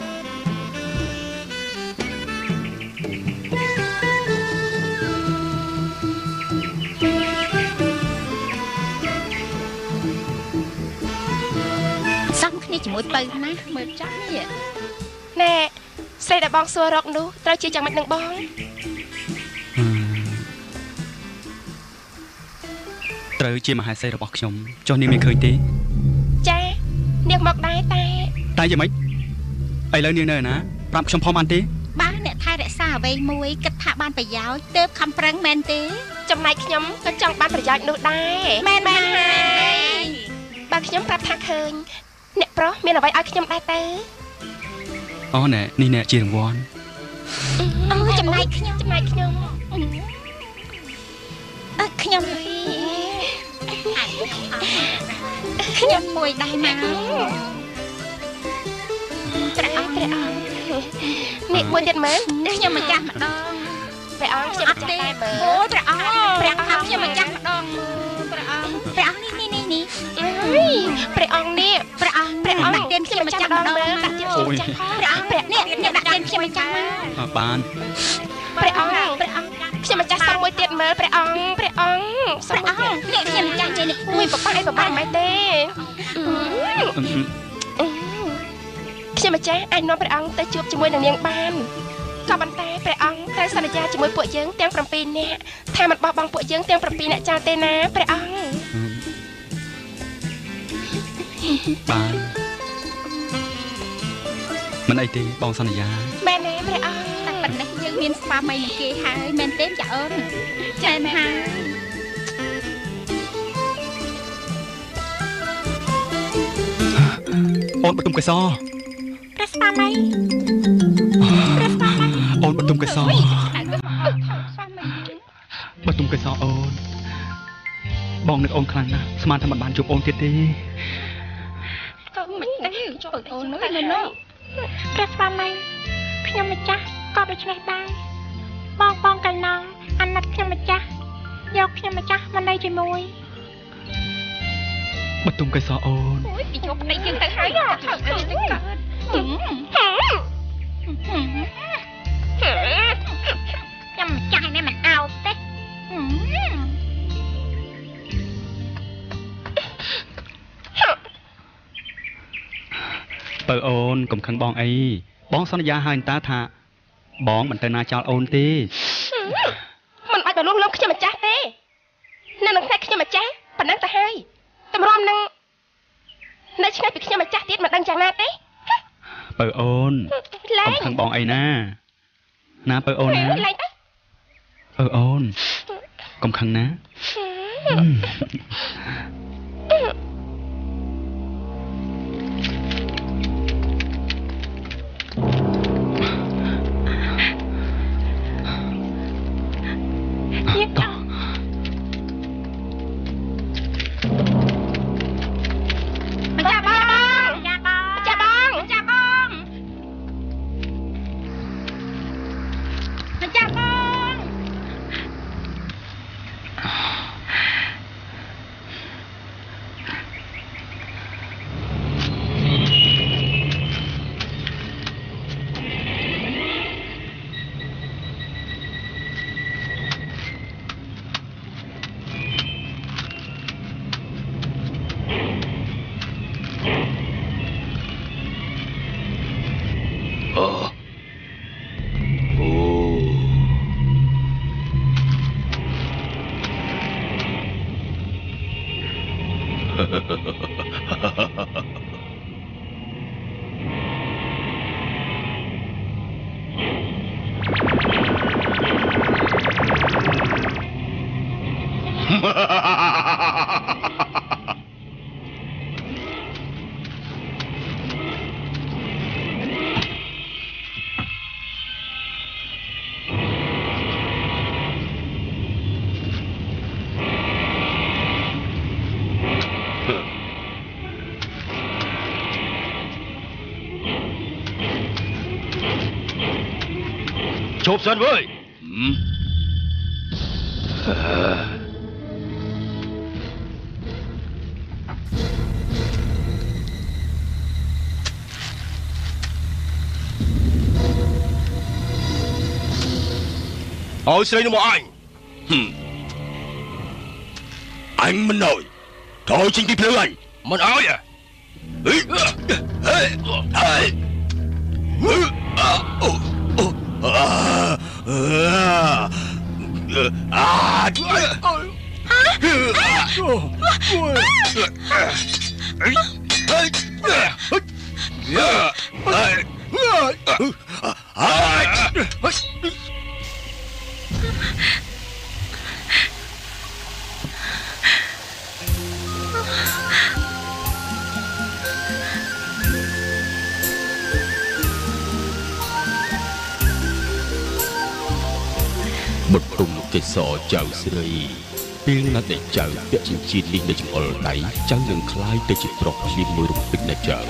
Speaker 6: សំគ្នាជាមួយទៅណាមើលចាស់នេះ
Speaker 5: ណែស្រីដែលបងសួររកនោះត្រូវជាយ៉ាងម៉េចនឹងបង
Speaker 4: ត្រូវជាមហាសេរីរបស់ខ្ញុំចុះនាងមានឃើញទេ
Speaker 5: ចានាងមកដែរ
Speaker 4: តែយ៉ាងម៉េចឥឡូវនាងនៅណាប្រាប់ខ្ញុំផងបានទេ
Speaker 6: បានអ្នកថែរក្សាអ្វីមួយគិតថាបានប្រយោជន៍ទើបខំប្រឹងមែនទេ
Speaker 5: ចំណែកខ្ញុំក៏ចង់បានប្រយោជន៍នោះដែរ
Speaker 6: មែនហើយ
Speaker 5: បើខ្ញុំប្រាប់ថាឃើញអ្នកប្រុសមានអ្វីឲ្យខ្ញុំដែរទៅ
Speaker 4: អូណែនេះអ្នកជារង្វាន់
Speaker 6: អូចំណែកខ្ញុំ
Speaker 5: ខ្ញុំ
Speaker 6: មួយដែរមក
Speaker 5: ព្រះអង្គនេះមួយទៀតមើល
Speaker 6: ខ្ញុំម្ចាស់ម្ដង
Speaker 5: ព្រះអង្គខ្ញុំម្ចាស់ដែរមើល
Speaker 6: អូព្រះអង្គខ្ញុំម្ចាស់ម្ដងព្រះអង្គនេះ
Speaker 5: ព្រះអង្គនេះ
Speaker 6: ដាក់ទៀនខ្ញុំម្ចាស់ម្ដង
Speaker 5: មើលដាក់ទៀនខ្ញុំម្ចាស់
Speaker 6: ព្រះនេះដាក់ទៀនខ្ញុំម្ចាស់
Speaker 4: មកបាន
Speaker 5: ព្រះអង្គខ្ញុំម្ចាស់សុំមួយទៀតមើលព្រះអង្គ
Speaker 6: សុំមួយទៀតនេះខ្ញុំម្ចាស់ចេះនេះ
Speaker 5: មួយបបាក់មិនទេខ្ញុំម្ចាស់អាចនាំព្រះអង្គទៅជួបជាមួយនឹងនាងបានក៏ប៉ុន្តែព្រះអង្គត្រូវសន្យាជាមួយពួកយើងទាំង7នាក់ថាមិនបោះបង់ពួកយើងទាំង7នាក់ចោលទេណាព្រះអង្គ
Speaker 4: បានមិនអីទេបងសន្យា
Speaker 5: មែនទេព្រះអង្គ
Speaker 6: តែប៉ុណ្ណេះយើងមានស្វាមីនឹងគេហើយមែនទេចាអូនចាមែនហើយ
Speaker 4: អូនបទុមកេសរ
Speaker 6: ព្រះស្វាមី
Speaker 4: អូនបទុមកេសរបទុមកេសរអូនបងនឹកអូនខ្លាំងណាស់ស្មានថាមិនបានជួបអូនទៀតទេ
Speaker 6: ទៅមិនទេជួបអូននៅនៅព្រះស្វាមីខ្ញុំម្ចាស់ក៏ដូច្នេះដែរបងកៃណងអាណិតខ្ញុំម្ចាស់យកខ្ញុំម្ចាស់មកនៅជាមួយ
Speaker 4: បទុមកេសរអូន
Speaker 6: អូយពីយកប្តីយើងទៅហើយធ្វើទៅកើតខ្ញុំម្ចាស់នេះមិនអោបទេ
Speaker 4: បើអូនកុំខឹងបងអីបងសន្យាហើយតាថាបងមិនទៅណាចោលអូនទេ
Speaker 5: មិនបាច់ទៅលួងលោមខ្ញុំម្ចាស់ទេនៅនឹងតែខ្ញុំម្ចាស់ប៉ុណ្ណឹងទៅហើយតម្រាំនឹងនៅឆ្ងាយពីខ្ញុំម្ចាស់ទៀតមិនដឹងយ៉ាងណាទេ
Speaker 4: បើអូនកុំខឹងបងអីណាបើអូនណាអូនកុំខឹងណា
Speaker 7: ឈប់សិនវើយឲ្យស្រីនោះមកអញ
Speaker 3: អញមិនអើយថយចេញពីភ្លឺអញ
Speaker 7: មិនឲ្យ
Speaker 3: ហេហេហេបុត្រទុំកេសរចៅស្រីពេលណាស់ដែលចៅពាក់ចិញ្ចៀនលីងនៅចង្អុលដៃចៅនឹងคล้ายទៅជាប្រុសភ្លាមមួយរំពេចណាចៅ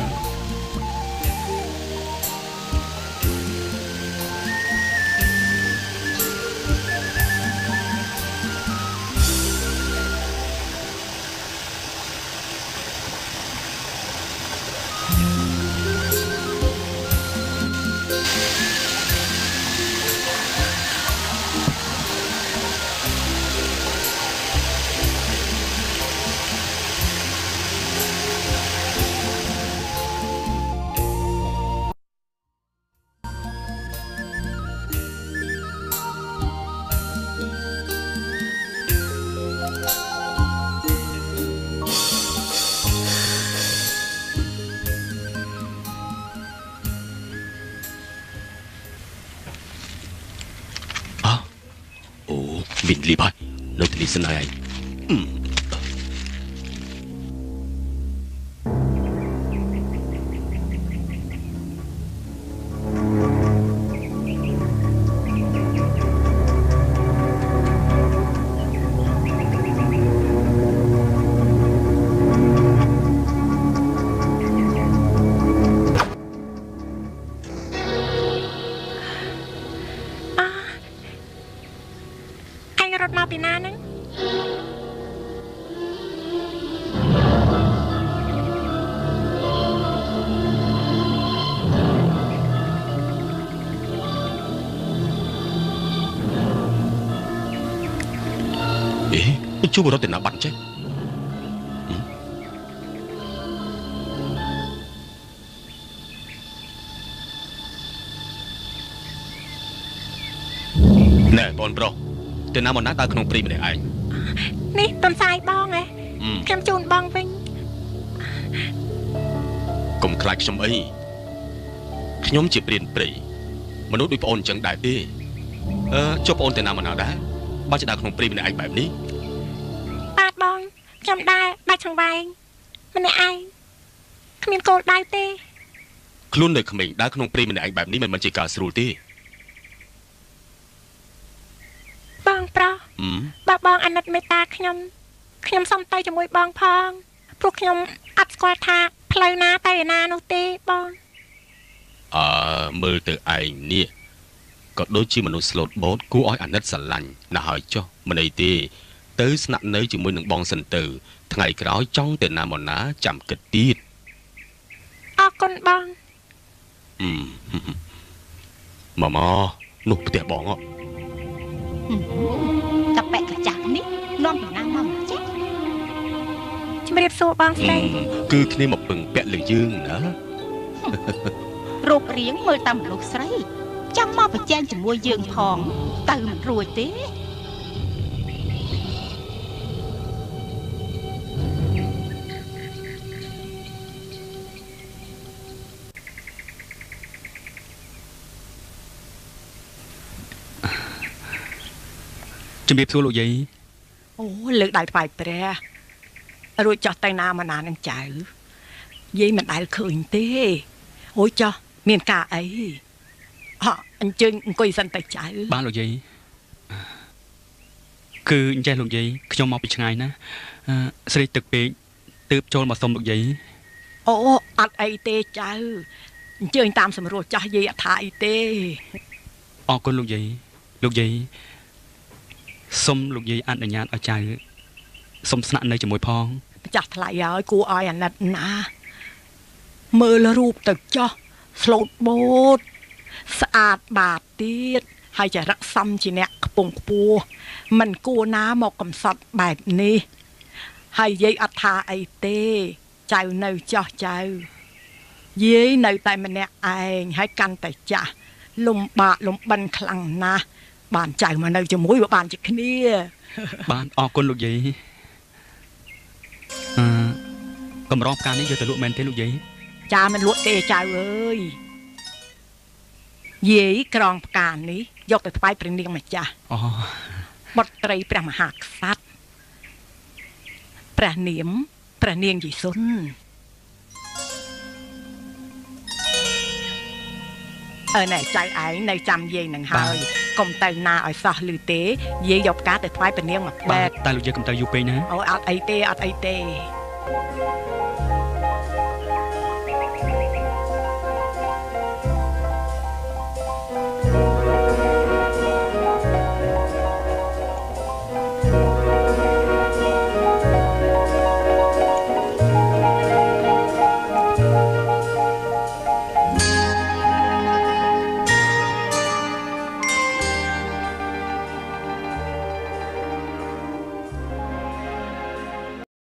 Speaker 3: មានលីបហើយនៅទីនេះស្នេហ៍
Speaker 5: រត់មកពីណាហ្នឹង
Speaker 3: ជួបរត់ទៅណាបាត់ចេះណែបងប្រុសទៅណាមកណាដើរក្នុងព្រៃម្នាក់ឯង
Speaker 5: នេះតុនសាយបងហ៎ខ្ញុំជូនបងវិញ
Speaker 3: កុំខ្លាចខ្ញុំអីខ្ញុំជាព្រានព្រៃមនុស្សដូចប្អូនអញ្ចឹងដែរទេចុះប្អូនទៅណាមកណាដែរបើជាដើរក្នុងព្រៃម្នាក់ឯងបែបនេះ
Speaker 5: បាទបងខ្ញុំដែរដាច់ឆ្វែងម្នាក់ឯងគ្មានគោលដៅទេ
Speaker 3: ខ្លួននៅក្មេងដើរក្នុងព្រៃម្នាក់ឯងបែបនេះមិនជាការស្រួលទេ
Speaker 5: បងប្រុសបើបងអាណិតមេត្តាខ្ញុំសុំទៅជាមួយបងផងព្រោះខ្ញុំអត់ស្គាល់ថាផ្លូវណាទៅឯណានោះទេបង
Speaker 3: មើលទៅឯងនេះក៏ដូចជាមនុស្សស្លូតបូតគួរឲ្យអាណិតស្រឡាញ់ណាស់ហើយចុះមិនអីទេទៅស្នាក់នៅជាមួយនឹងបងសិនទៅថ្ងៃក្រោយចង់ទៅណាមកណាចាំគិតទៀត
Speaker 5: អរគុណបង
Speaker 3: ម៉ាម៉ានោះផ្ទះបង
Speaker 6: តាប៉ែកក្រចាស់នេះនាំពីណាមកចេះ
Speaker 5: ជំរាបសួរបងស្រី
Speaker 3: គឺគ្នាមកពឹងពាក់លើយើងណា
Speaker 6: រូបរាងមើលតាមមនុស្សស្រីចាំមកប្រជែងជាមួយយើងផងទៅមិនរួចទេ
Speaker 4: ជំរាបសួរលោកយាយ
Speaker 6: អូលើកដៃថ្វាយព្រះរួចចោះទៅណាមកណានឹងចៅយាយមិនដែលឃើញទេអូយចោះមានការអីអញ្ជើញអង្គុយសិនទៅចៅ
Speaker 4: បានលោកយាយគឺអញ្ចេះលោកយាយខ្ញុំមកពីឆ្ងាយណាស្រីទឹកពេកទើបចូលមកសុំលោកយាយ
Speaker 6: អូអត់អីទេចៅអញ្ជើញតាមសម្រួលចាស់យាយអត់ថាអីទេ
Speaker 4: អរគុណលោកយាយសុំលោកយាយអនុញ្ញាតឲ្យចៅសុំស្នាក់នៅជាមួយផង
Speaker 6: ម្ចាស់ថ្លៃហើយគួរឲ្យអាណិតណាមើលរូបទៅចោះស្លូតបូតស្អាតបាតទៀតហើយចរិតសមជាអ្នកខ្ពង់ខ្ពស់មិនគួរណាមកកំសត់បែបនេះហើយយាយអត់ថាអីទេចៅនៅចោះចៅយាយនៅតែម្នាក់ឯងហើយកាន់តែចាស់លំបាកលំបិនខ្លាំងណាស់បានចៅមកនៅជាមួយបានជាគ្នា
Speaker 4: បានអរគុណលោកយាយកម្រងផ្កានេះយកទៅលក់មែនទេលោកយាយ
Speaker 6: ចាមិនលក់ទេចៅអើយយាយក្រងផ្កានេះយកទៅថ្វាយព្រះនាងម្ចាស់បុត្រីព្រះមហាក្សត្រព្រះនាងយីសុនណែចៅឯងនៅចាំយាយនឹងហើយកុំទៅណាឲ្យសោះឮទេយាយយកផ្កាទៅថ្វាយព្រះនាងមកបែក
Speaker 4: តែលោកយាយកុំទៅយូរពេកណា
Speaker 6: អូអត់អីទេ